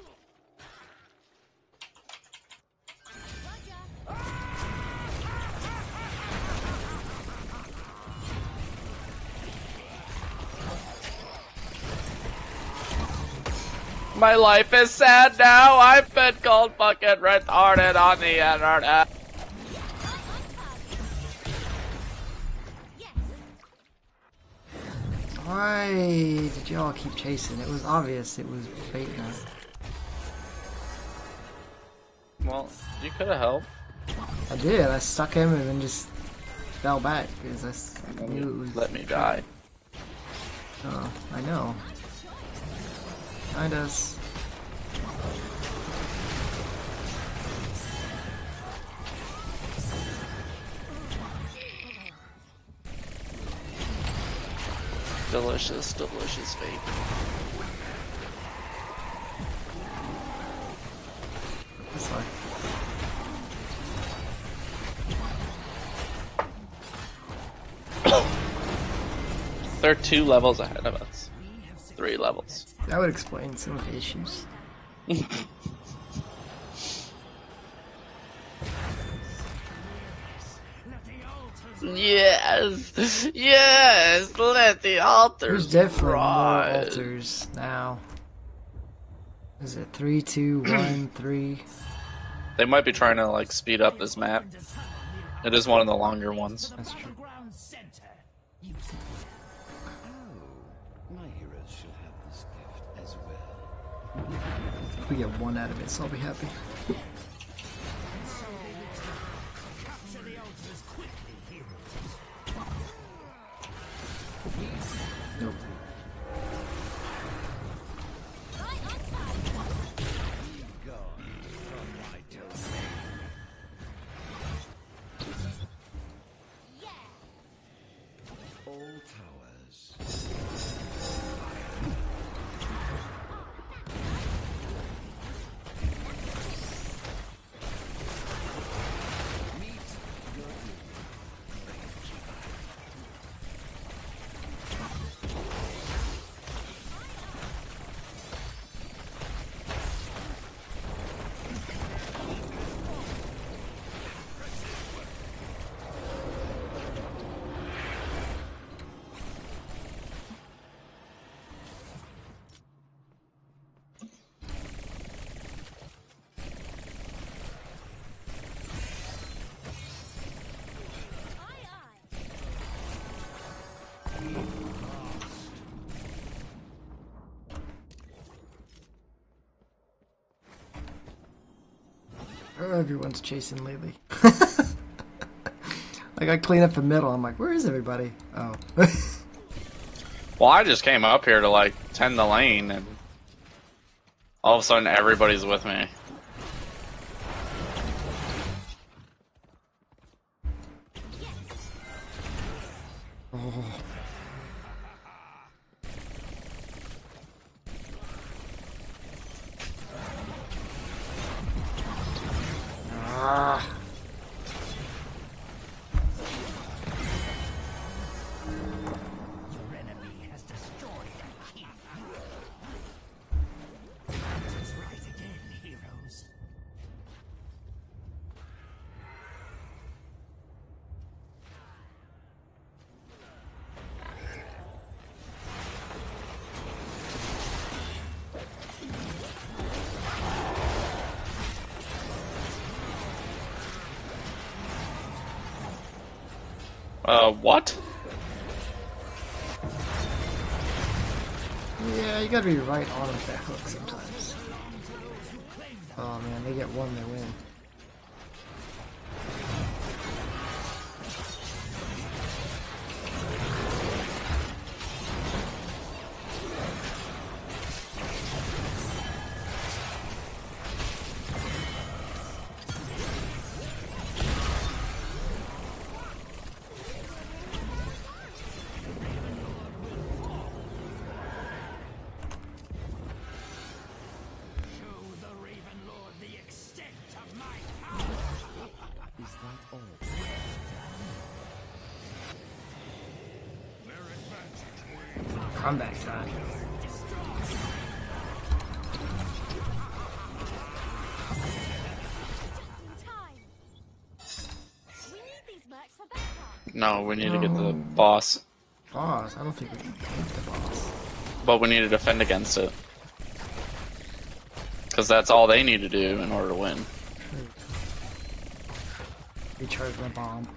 My life is sad now. I've been called fucking retarded on the internet. Why did y'all keep chasing? It was obvious it was baiting us. Well, you could have helped. I did. I stuck him and then just fell back because I knew it was. Let me die. Oh, I know. Behind us. Delicious, delicious vape. This way. They're 2 levels ahead of us. 3 levels. That would explain some of the issues. Yes! Yes! Let the altars There's definitely more rise. altars now. Is it 3, 2, 1, 3? They might be trying to like speed up this map. It is one of the longer ones. That's true. My heroes shall have this gift as well. If we get 1 out of it, so I'll be happy. Nope. All towers. Oh, everyone's chasing lately. Like I clean up the middle, I'm like, where is everybody? Oh. Well, I just came up here to like tend the lane, and all of a sudden everybody's with me. Oh. Ah. Your enemy has destroyed a keep. That is right again, heroes. What? Yeah, you gotta be right on with that hook sometimes. Oh man, they get one, they win. Comeback time. No, we need to get the boss. Boss? I don't think we can take the boss. But we need to defend against it. Because that's all they need to do in order to win. Recharge my bomb.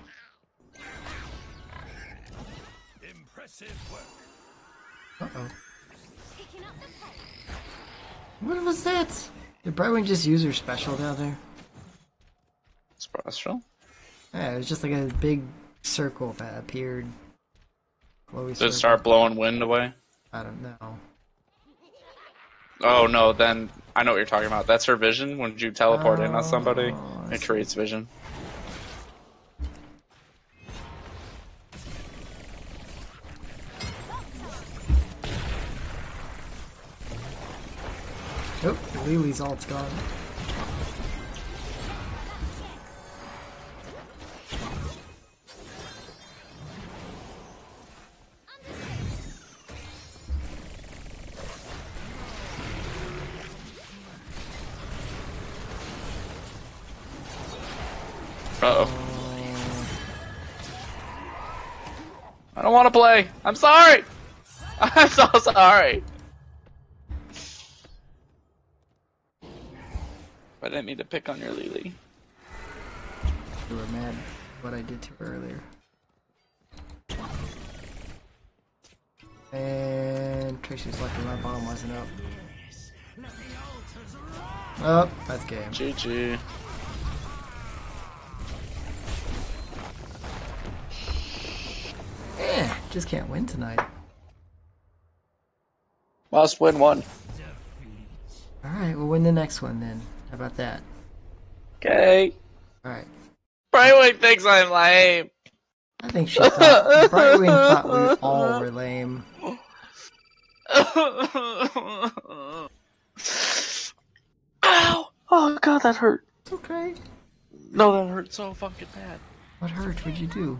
Impressive work. Uh-oh. What was that? Did Brightwing just use her special down there? Special? Yeah, it was just like a big circle that appeared. Did it start blowing wind away? I don't know. Oh no, then I know what you're talking about. That's her vision. When you teleport in on somebody, it creates vision. Oh, Lily's ult's gone. Uh-oh. I don't want to play. I'm sorry. I'm so sorry. I didn't mean to pick on your Lily. You were mad what I did to her earlier. And Tracy's lucky my bomb wasn't up. Oh, that's game. GG. Eh, just can't win tonight. Must win one. Alright, we'll win the next one then. How about that? Okay. Alright. Brightwing thinks I'm lame. I think she thought Brightwing thought we all were lame. Ow! Oh god, that hurt. It's okay. No, that hurt so fucking bad. What hurt? What'd you do?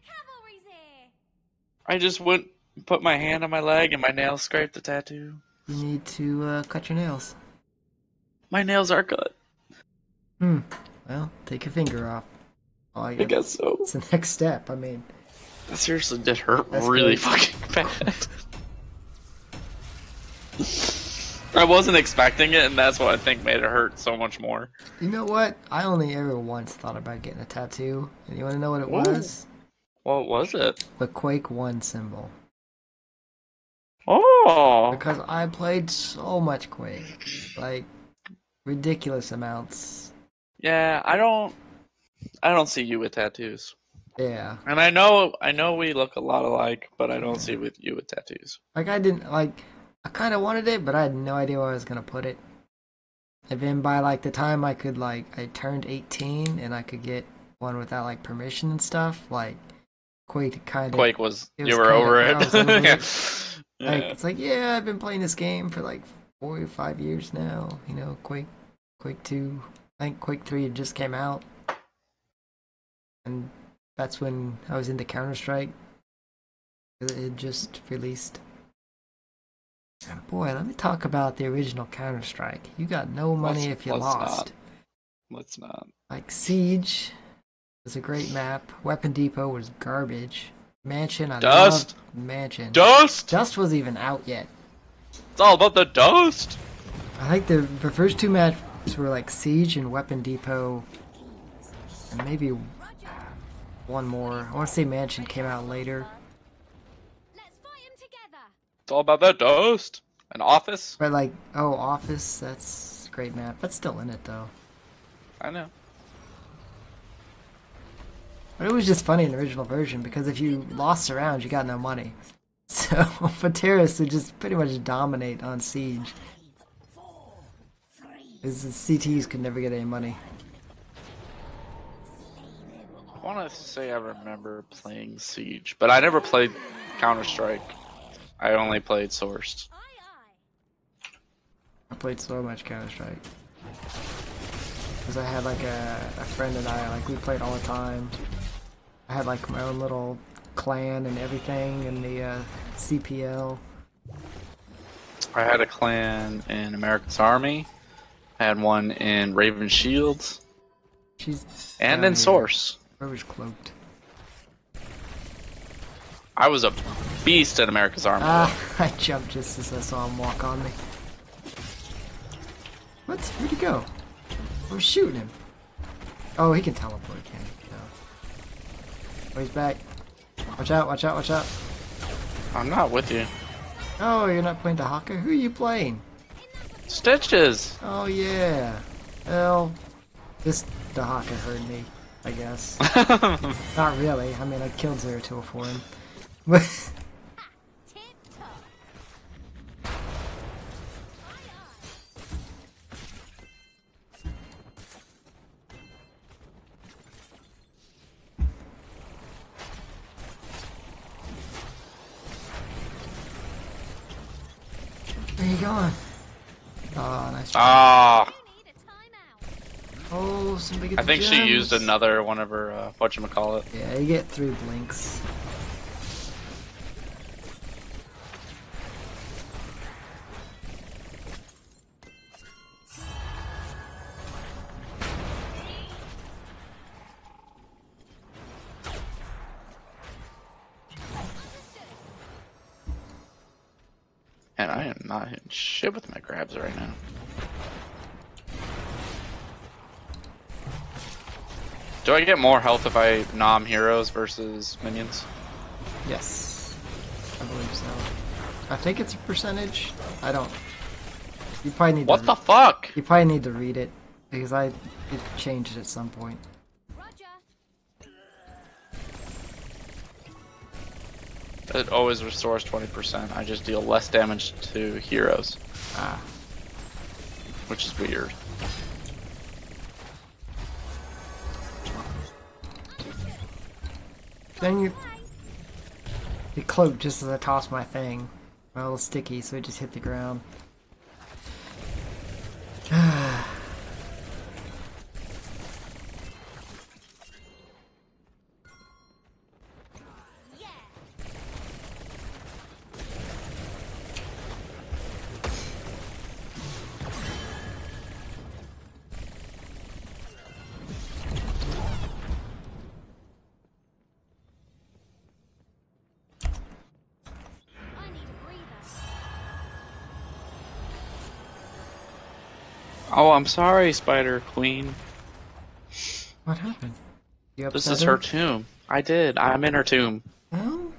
I just went, put my hand on my leg, and my nails scraped the tattoo. You need to cut your nails. My nails are cut. Well, take your finger off. Oh, I guess so. It's the next step. I mean, That seriously did hurt That's really great. fucking bad. I wasn't expecting it, and that's what I think made it hurt so much more. you know what? I only ever once thought about getting a tattoo. And you want to know what it Ooh. was? What was it? The Quake 1 symbol. Oh! Because I played so much Quake. Like, ridiculous amounts. Yeah, I don't see you with tattoos. Yeah. And I know we look a lot alike, but I don't see with you with tattoos. Like, I kind of wanted it, but I had no idea where I was going to put it. And then by, like, the time I turned 18 and I could get one without, like, permission and stuff, like, Quake was it you was were kinda- over I was over it. it. Yeah. Like, it's like, yeah, I've been playing this game for, like, 4 or 5 years now. You know, Quake 2. I think Quake 3 had just came out. And that's when I was into Counter-Strike. It had just released. And boy, let me talk about the original Counter-Strike. You got no money if you lost. Let's not. Like, Siege was a great map. Weapon Depot was garbage. Mansion, I Dust! loved Mansion. Dust! Dust wasn't even out yet. It's all about the dust! I think the first two maps were like Siege and Weapon Depot. And maybe one more. I want to say Mansion came out later. Let's fight him together. It's all about that dust. An office? But like, oh, Office, that's a great map. That's still in it though. I know. But it was just funny in the original version because if you lost a round, you got no money. So but terrorists would just pretty much dominate on Siege. Because the CTs could never get any money. I want to say I remember playing Siege, but I never played Counter-Strike. I only played Source. I played so much Counter-Strike. Because I had like a friend and I, like we played all the time. I had like my own little clan and everything in the CPL. I had a clan in America's Army. I had one in Raven Shields. She's and down in here. Source. Whoever's cloaked. I was a beast at America's Army. Ah, I jumped just as I saw him walk on me. What? Where'd he go? I was shooting him. Oh, he can teleport, can he? No. Oh, he's back. Watch out, watch out, watch out. I'm not with you. Oh, you're not playing Dahaka? Who are you playing? Stitches! Oh, yeah. Well, this Dahaka heard me, I guess. Not really. I mean, I killed Zeratul for him. But where you going? Oh, nice try. Ah! Oh, somebody get I the think she gems. used another one of her, whatchamacallit. Yeah, you get 3 blinks. And I am not hitting shit with my grabs right now. Do I get more health if I nom heroes versus minions? Yes, I believe so. I think it's a percentage. I don't. You probably need. What the fuck? You probably need to read it because it changed at some point. It always restores 20%. I just deal less damage to heroes. Ah. Which is weird. Then you cloaked just as I tossed my thing. My little sticky, so it just hit the ground. Oh, I'm sorry, Spider Queen. What happened? You This upset is her tomb. I did. I'm in her tomb. Well,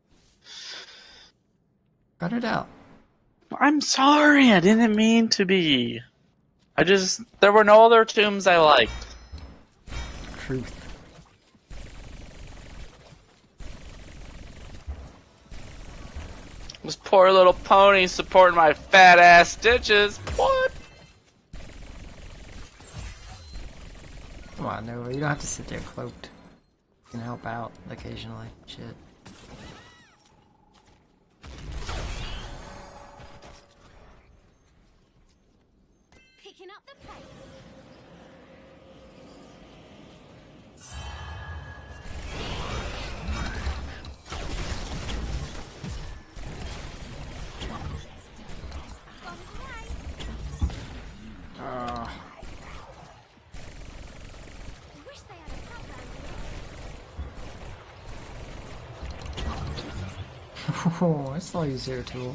cut it out. I'm sorry. I didn't mean to be. There were no other tombs I liked. Truth. This poor little pony supporting my fat ass Stitches. What? Come on, Nova. You don't have to sit there cloaked. You can help out occasionally. Shit. Picking up the pace. Wish they had a cover. Oh, I saw you, Zeratul.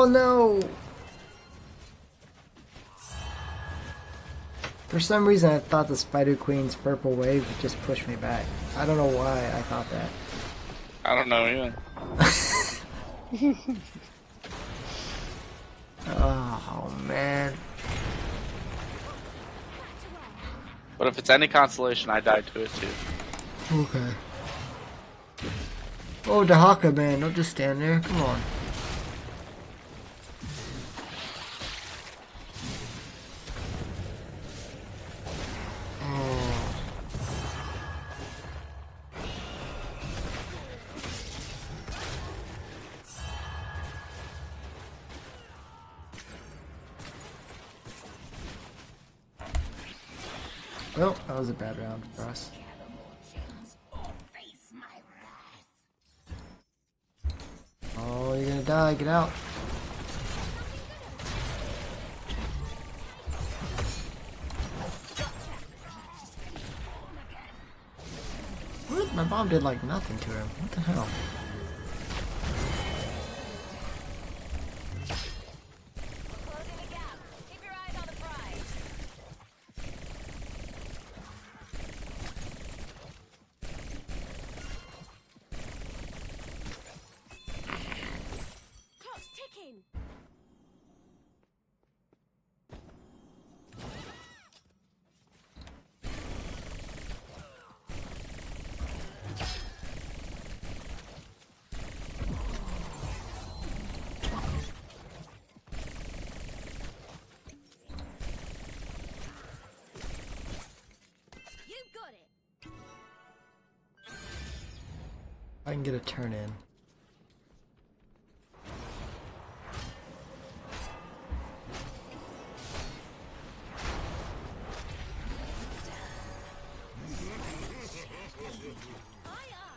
no! For some reason I thought the Spider Queen's purple wave would just push me back. I don't know why I thought that. I don't know either. Oh man. But if it's any consolation, I died to it too. Okay. Oh, Dahaka, man, don't just stand there. Come on. Oh. Well, that was a bad round for us. Oh, you're gonna die. Get out. What? My bomb did like nothing to him. What the hell? Closing the gap. Keep your eyes on the prize. Clock's ticking. You got it. I can get a turn in. Aye, aye.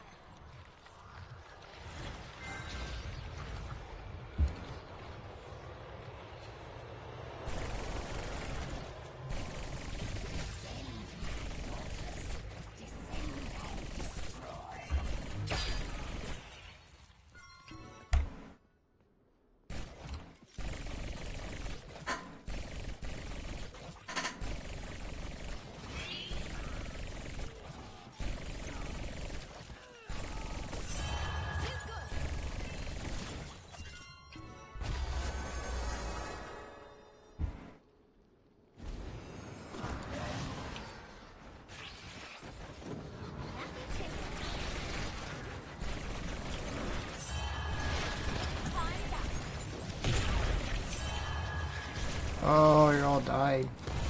Oh, you're all died.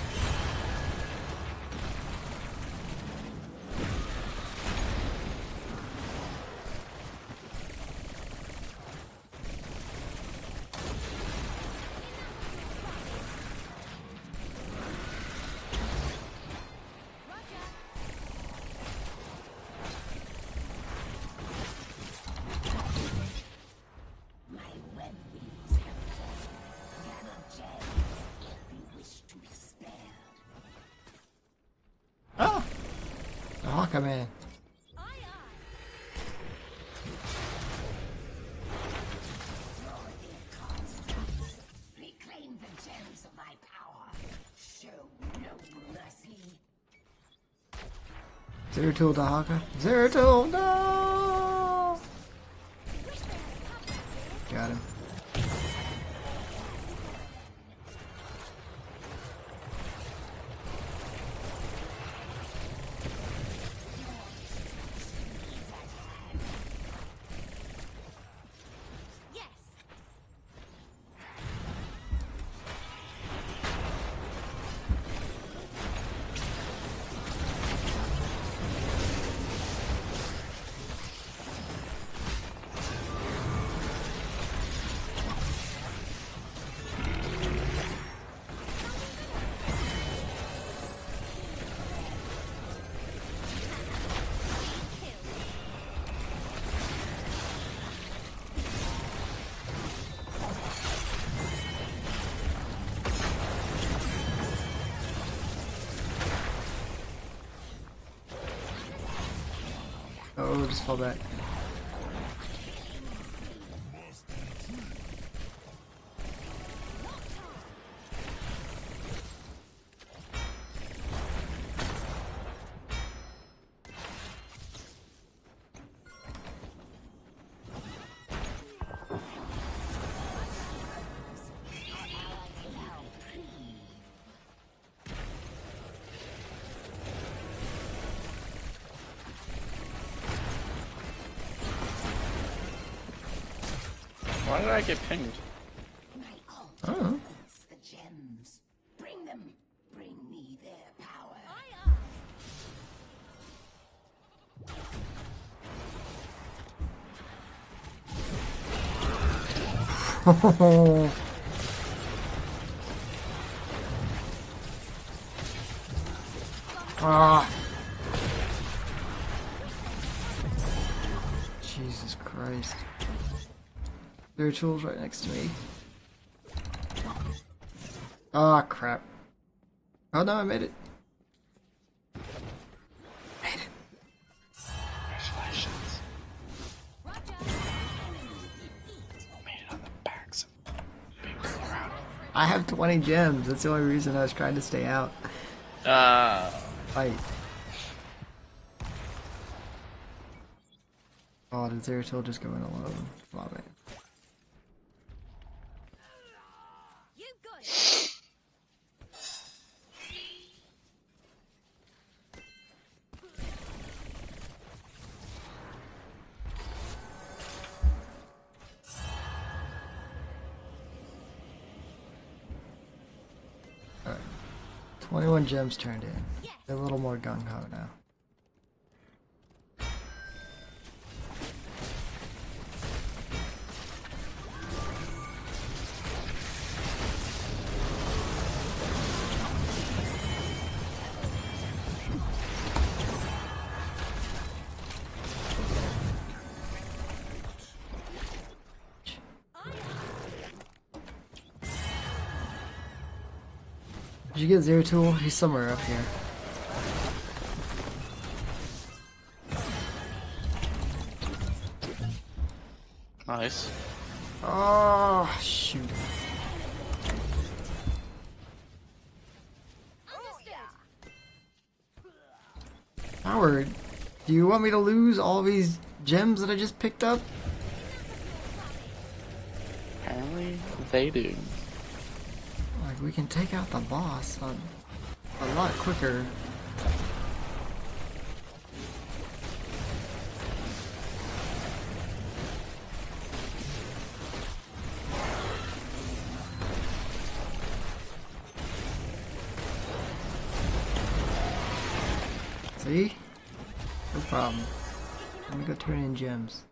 My web wings have fallen. Gather gems if you wish to be spared. Ah! The Hawker Man. Aye, aye. Destroy their constructs. Reclaim the gems of my power. Show no mercy. Zeratul Dahaka. Zeratul, no! Got him. Yes. Oh, just fall back. Why did I get pinged? My altar Oh. holds the gems. Bring them. Bring me their power. Ah. Jesus Christ. Spiritual's right next to me. Ah, crap. Oh no, I made it. Congratulations. Made it on the backs of people around. I have 20 gems. That's the only reason I was trying to stay out. Fight. Oh, did Zeratul just go in alone? Love it. You got it. Alright. 21 gems turned in. A little more gung-ho now. Did you get Zeratul? He's somewhere up here. Nice. Oh, shoot. Howard, do you want me to lose all these gems that I just picked up? Apparently, they do. Like, we can take out the boss a lot quicker. See? No problem. Let me go turn in gems.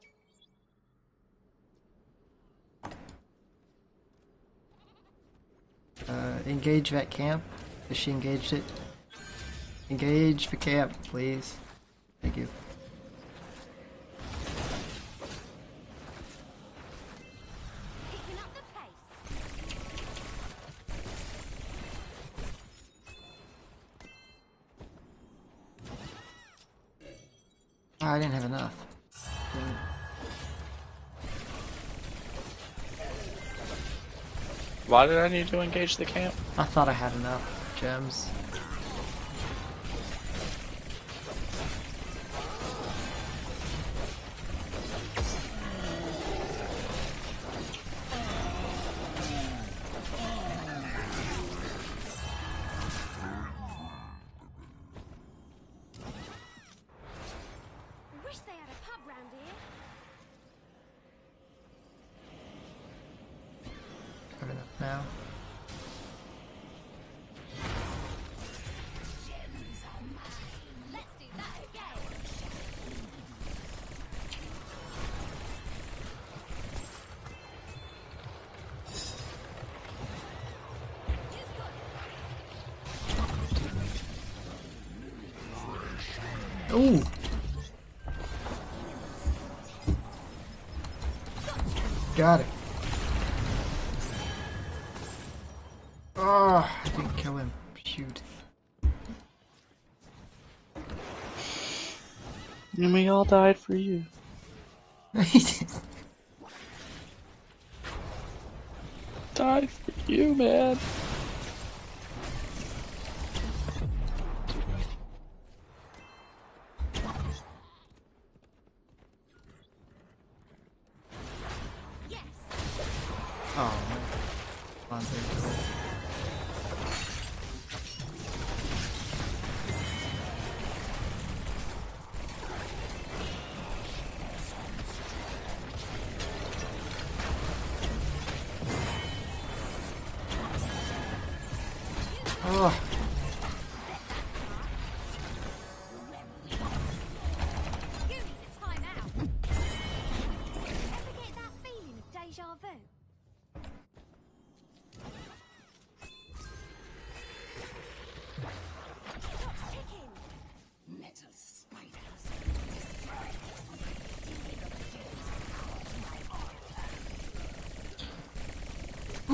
Engage that camp. Has she engaged it? Engage the camp, please. Thank you. Picking up the pace. Oh, I didn't have enough. Damn it. Why did I need to engage the camp? I thought I had enough gems. Wish they had a pub round here. Have enough now. Let's do that again. Ooh! Got it. Oh, I didn't kill him. Shoot. And we all died for you. Died for you, man. Yes. Oh, man. Come on, Zeratul.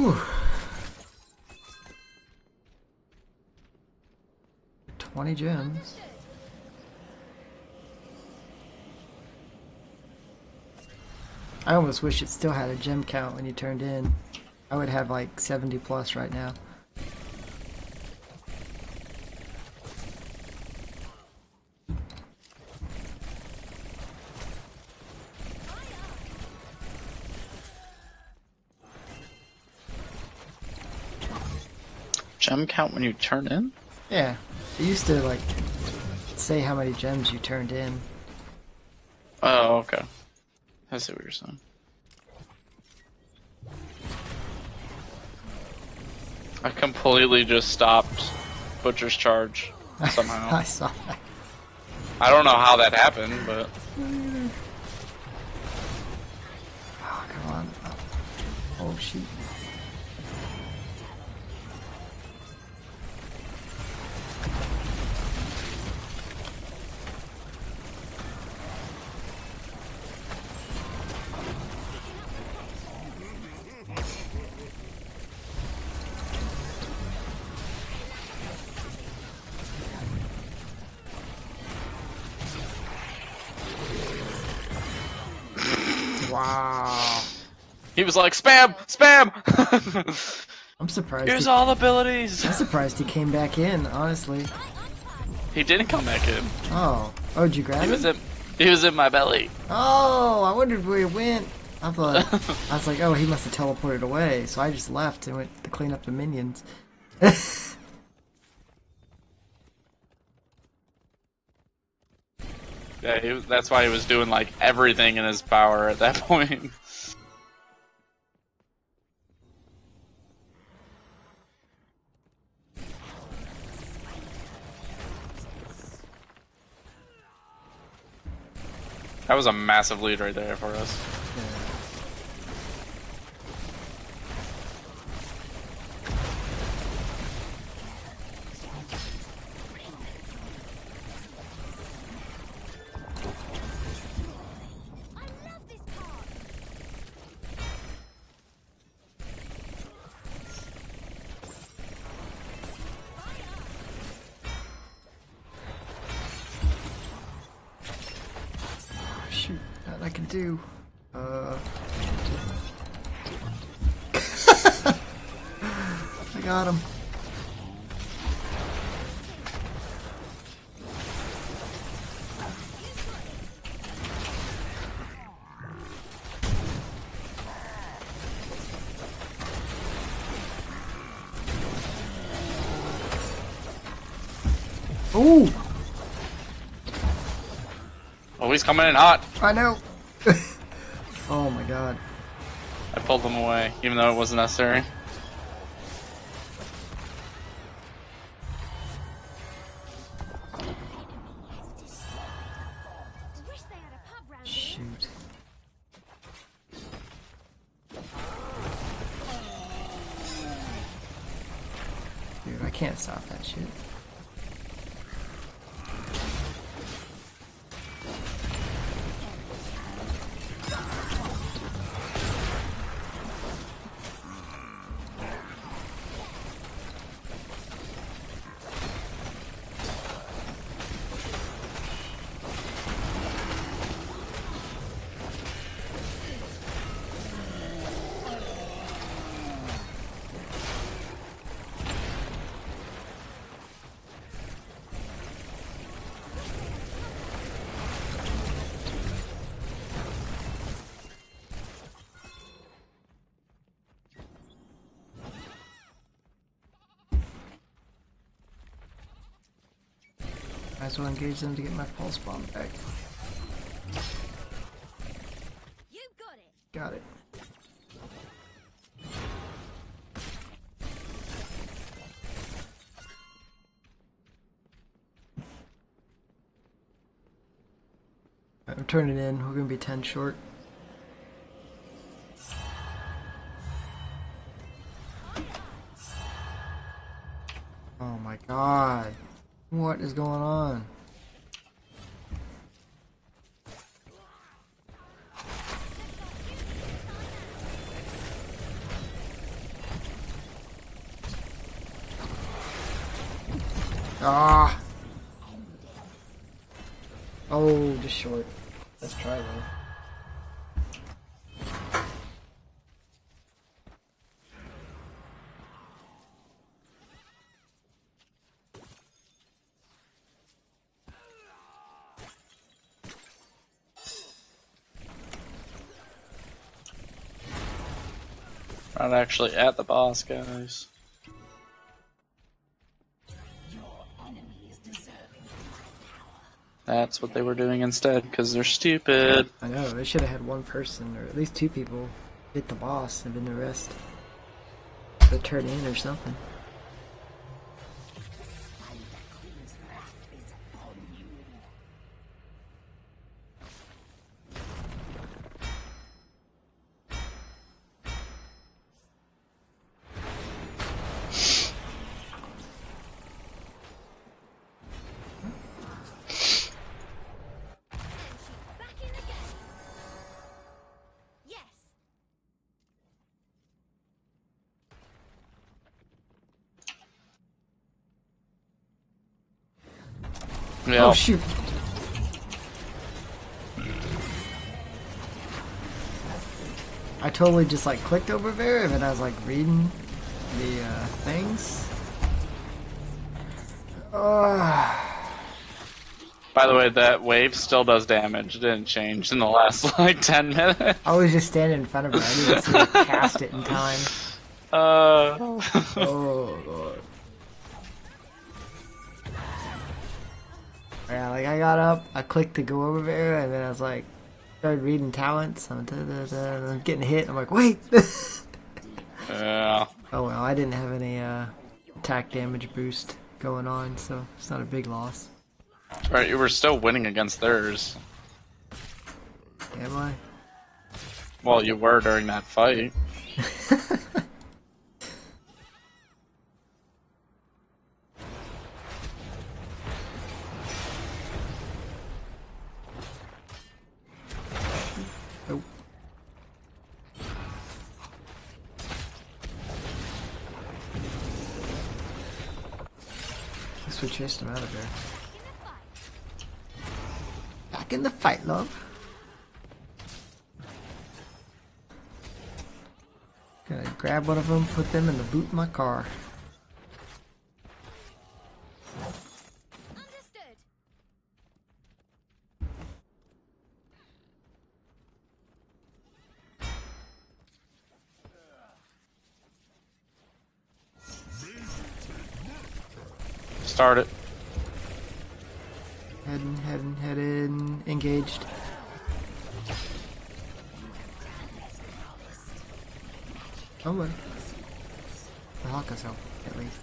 Whew. 20 gems. I almost wish it still had a gem count when you turned in. I would have like 70 plus right now. Gem count when you turn in? Yeah, it used to like say how many gems you turned in. Oh, okay. I see what you're saying. I completely just stopped Butcher's Charge somehow. I saw that. I don't know how that happened, but Oh, come on. Oh, shoot. Wow. he was like, "Spam, spam." I'm surprised. Here's all abilities. I'm surprised he came back in, honestly. He didn't come back in. Oh. Oh, did you grab him? He was in my belly. Oh, I wondered where he went. I thought, I was like, oh, he must have teleported away. So I just left and went to clean up the minions. Yeah, that's why he was doing like everything in his power at that point. That was a massive lead right there for us. Shoot, that I can do. I got him. Ooh! Oh, he's coming in hot. I know. Oh my god. I pulled him away, even though it wasn't necessary. Wish they had a pub round here. Shoot. Dude, I can't stop that shit. Might as well engage them to get my pulse bomb back. You got it. Got it. Alright, I'm turning in. We're gonna be 10 short. Oh my god. What is going on? Ah! Oh, just short. Let's try though. Not actually at the boss, guys. That's what they were doing instead, because they're stupid. I know, they should have had one person, or at least two people, hit the boss and then the rest. Or turn in or something. Back in again. Yes. Yeah. Oh shoot! I totally just like clicked over there and then I was like reading the things. By the way, that wave still does damage. It didn't change in the last like 10 minutes. I was just standing in front of it. I didn't see it cast it in time. Oh lord. Yeah, like I got up, I clicked to go over there, and then I was like, started reading talents. I'm getting hit. I'm like, wait. Yeah. Oh well, I didn't have any attack damage boost going on, so it's not a big loss. Right, you were still winning against theirs. Am I? Well, you were during that fight. Nope. Guess we chased him out of there. Back in the fight, love. Gonna grab one of them, put them in the boot of my car. Understood. Start it. Heading, engaged. Oh, well. The Hawkers help, at least.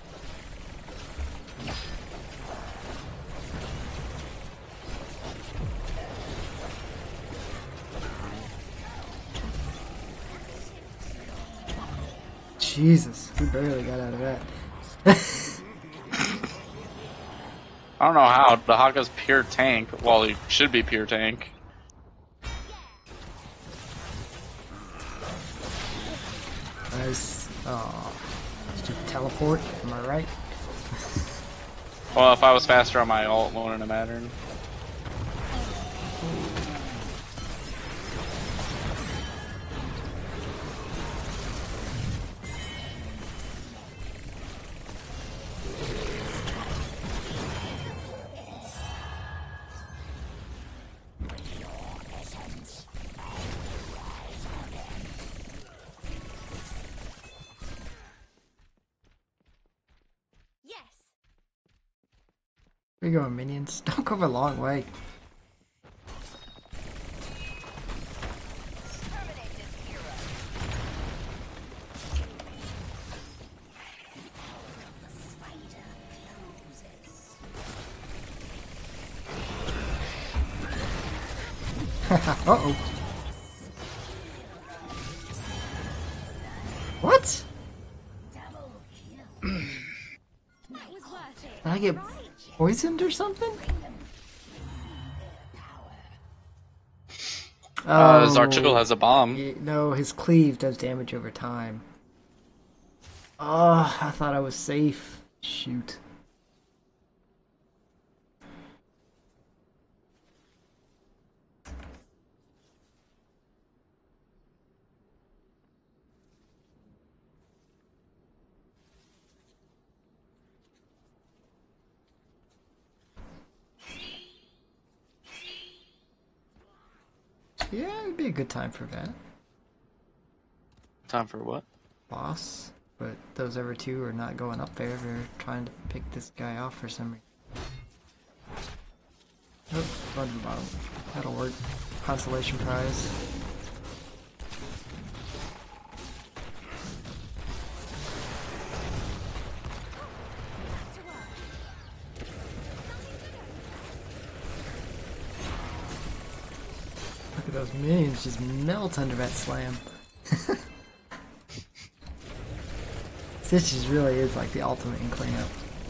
Jesus, we barely got out of that. I don't know how. The Haka's pure tank. Well, he should be pure tank. Nice. Oh, just teleport. Am I right? Well, if I was faster on my ult, it wouldn't have mattered. Yes. Where you going, minions? Don't go a long way. Terminate this hero. Uh-oh. What? That was worth it. Did I get poisoned or something? Zarchul has a bomb. No, his cleave does damage over time. Oh, I thought I was safe. Shoot. Yeah, it'd be a good time for that. Time for what? Boss. But those other two are not going up there. They're trying to pick this guy off for some reason. Oh, on the bottom. That'll work. Consolation prize. Look at those minions just melt under that slam. Stitches really is like the ultimate in cleanup.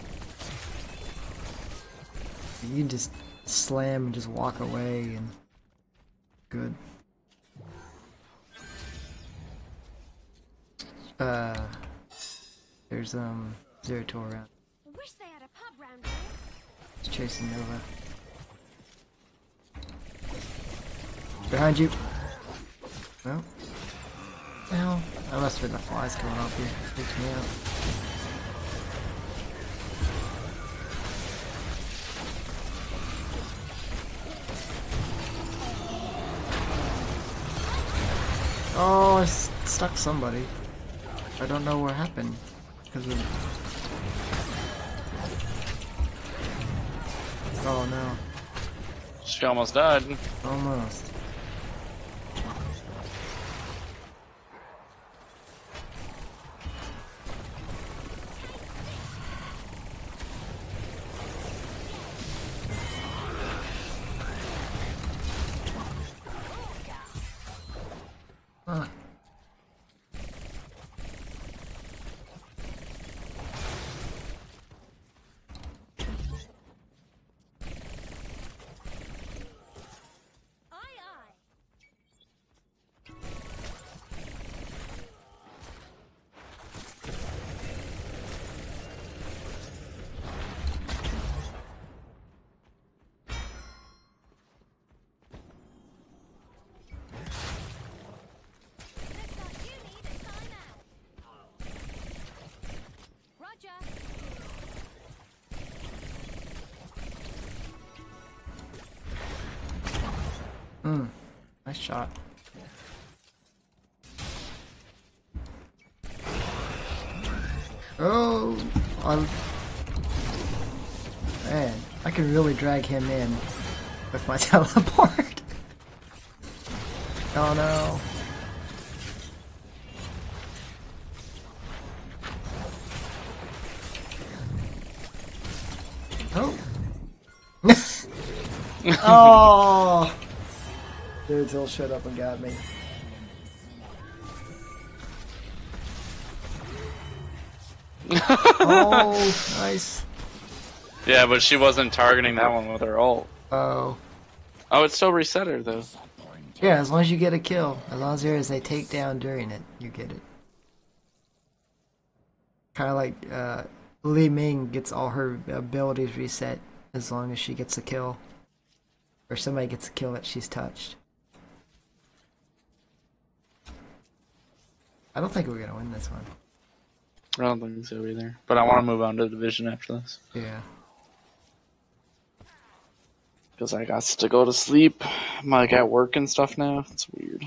You can just slam and just walk away and good. There's Zerator around. I wish they had a pub round here. He's chasing Nova. Behind you. No. Well, that must have been the flies coming off here. Freaks me out. Oh, I stuck somebody. I don't know what happened. Because of... Oh no. She almost died. Almost. Huh. Aye, aye. Next up, you need a timeout. Roger. Nice shot. Oh, man, I can really drag him in with my teleport. Oh no. Oh. Oh. Dude, he'll shut up and got me. Oh, nice. Yeah, but she wasn't targeting that one with her ult. Oh. Oh, it still reset her though. Yeah, as long as you get a kill. As long as there is a takedown during it, you get it. Kind of like Li Ming gets all her abilities reset as long as she gets a kill. Or somebody gets a kill that she's touched. I don't think we're going to win this one. I don't think so either. But I want to move on to the division after this. Yeah. Because I got to go to sleep. I'm like at work and stuff now. It's weird.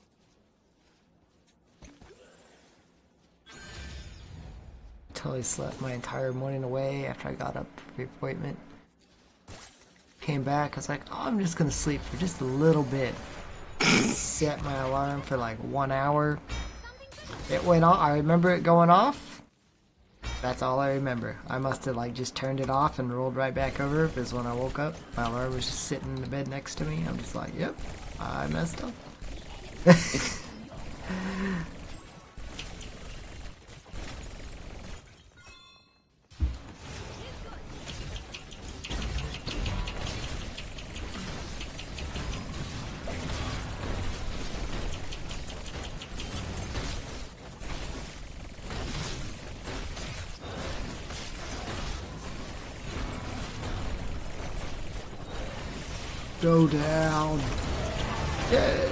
Totally slept my entire morning away after I got up for the appointment. Came back, I was like, oh, I'm just gonna sleep for just a little bit. Set my alarm for like 1 hour. It went off. I remember it going off. That's all I remember. I must have like just turned it off and rolled right back over because when I woke up, my alarm was just sitting in the bed next to me. I'm just like, yep, I messed up. Go down. Yeah.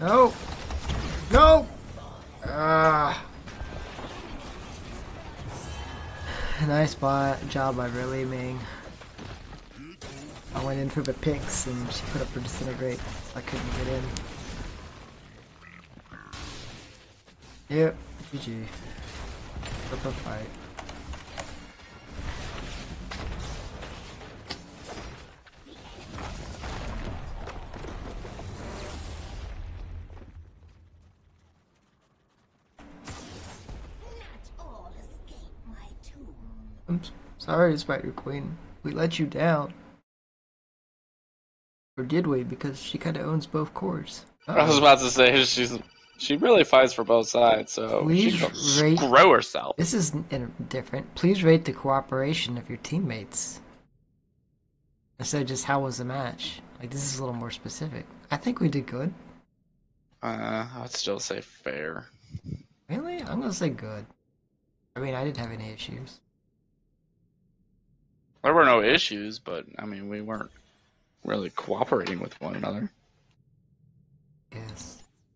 No! No! Ah. Nice job by Really Ming. I went in for the picks and she put up her disintegrate. I couldn't get in. Yep, GG. Up a fight. Not all escape my tomb. I'm sorry, Spider Queen. We let you down. Or did we? Because she kind of owns both cores. I was about to say she really fights for both sides, so she can Please rate. screw herself. This is different. Please rate the cooperation of your teammates. Instead of just how was the match. Like, this is a little more specific. I think we did good. I'd still say fair. Really? I'm gonna say good. I mean, I didn't have any issues. There were no issues, but I mean, we weren't really cooperating with one another. Yes.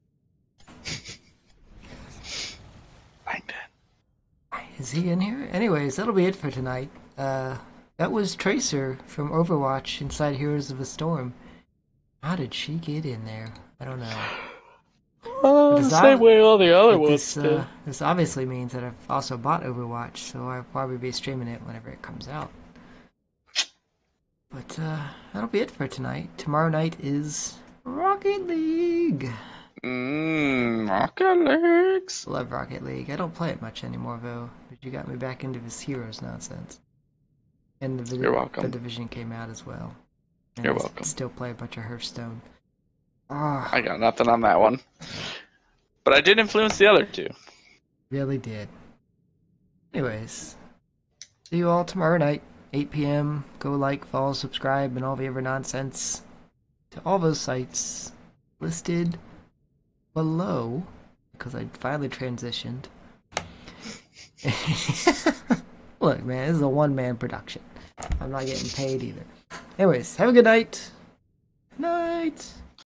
Is he in here? Anyways, that'll be it for tonight. That was Tracer from Overwatch inside Heroes of the Storm. How did she get in there? I don't know. The same way all the other ones did. This obviously means that I've also bought Overwatch, so I'll probably be streaming it whenever it comes out. But that'll be it for tonight. Tomorrow night is Rocket League. Rocket Leagues. Love Rocket League. I don't play it much anymore though, but you got me back into this Heroes nonsense. And You're welcome. The Division came out as well. And You're I welcome. Still play a bunch of Hearthstone. I got nothing on that one. But I did influence the other two. Really did. Anyways, see you all tomorrow night, 8 p.m. Go like, follow, subscribe, and all the other nonsense to all those sites listed below, because I finally transitioned. Look, man, this is a one-man production. I'm not getting paid either. Anyways, have a good night. Night.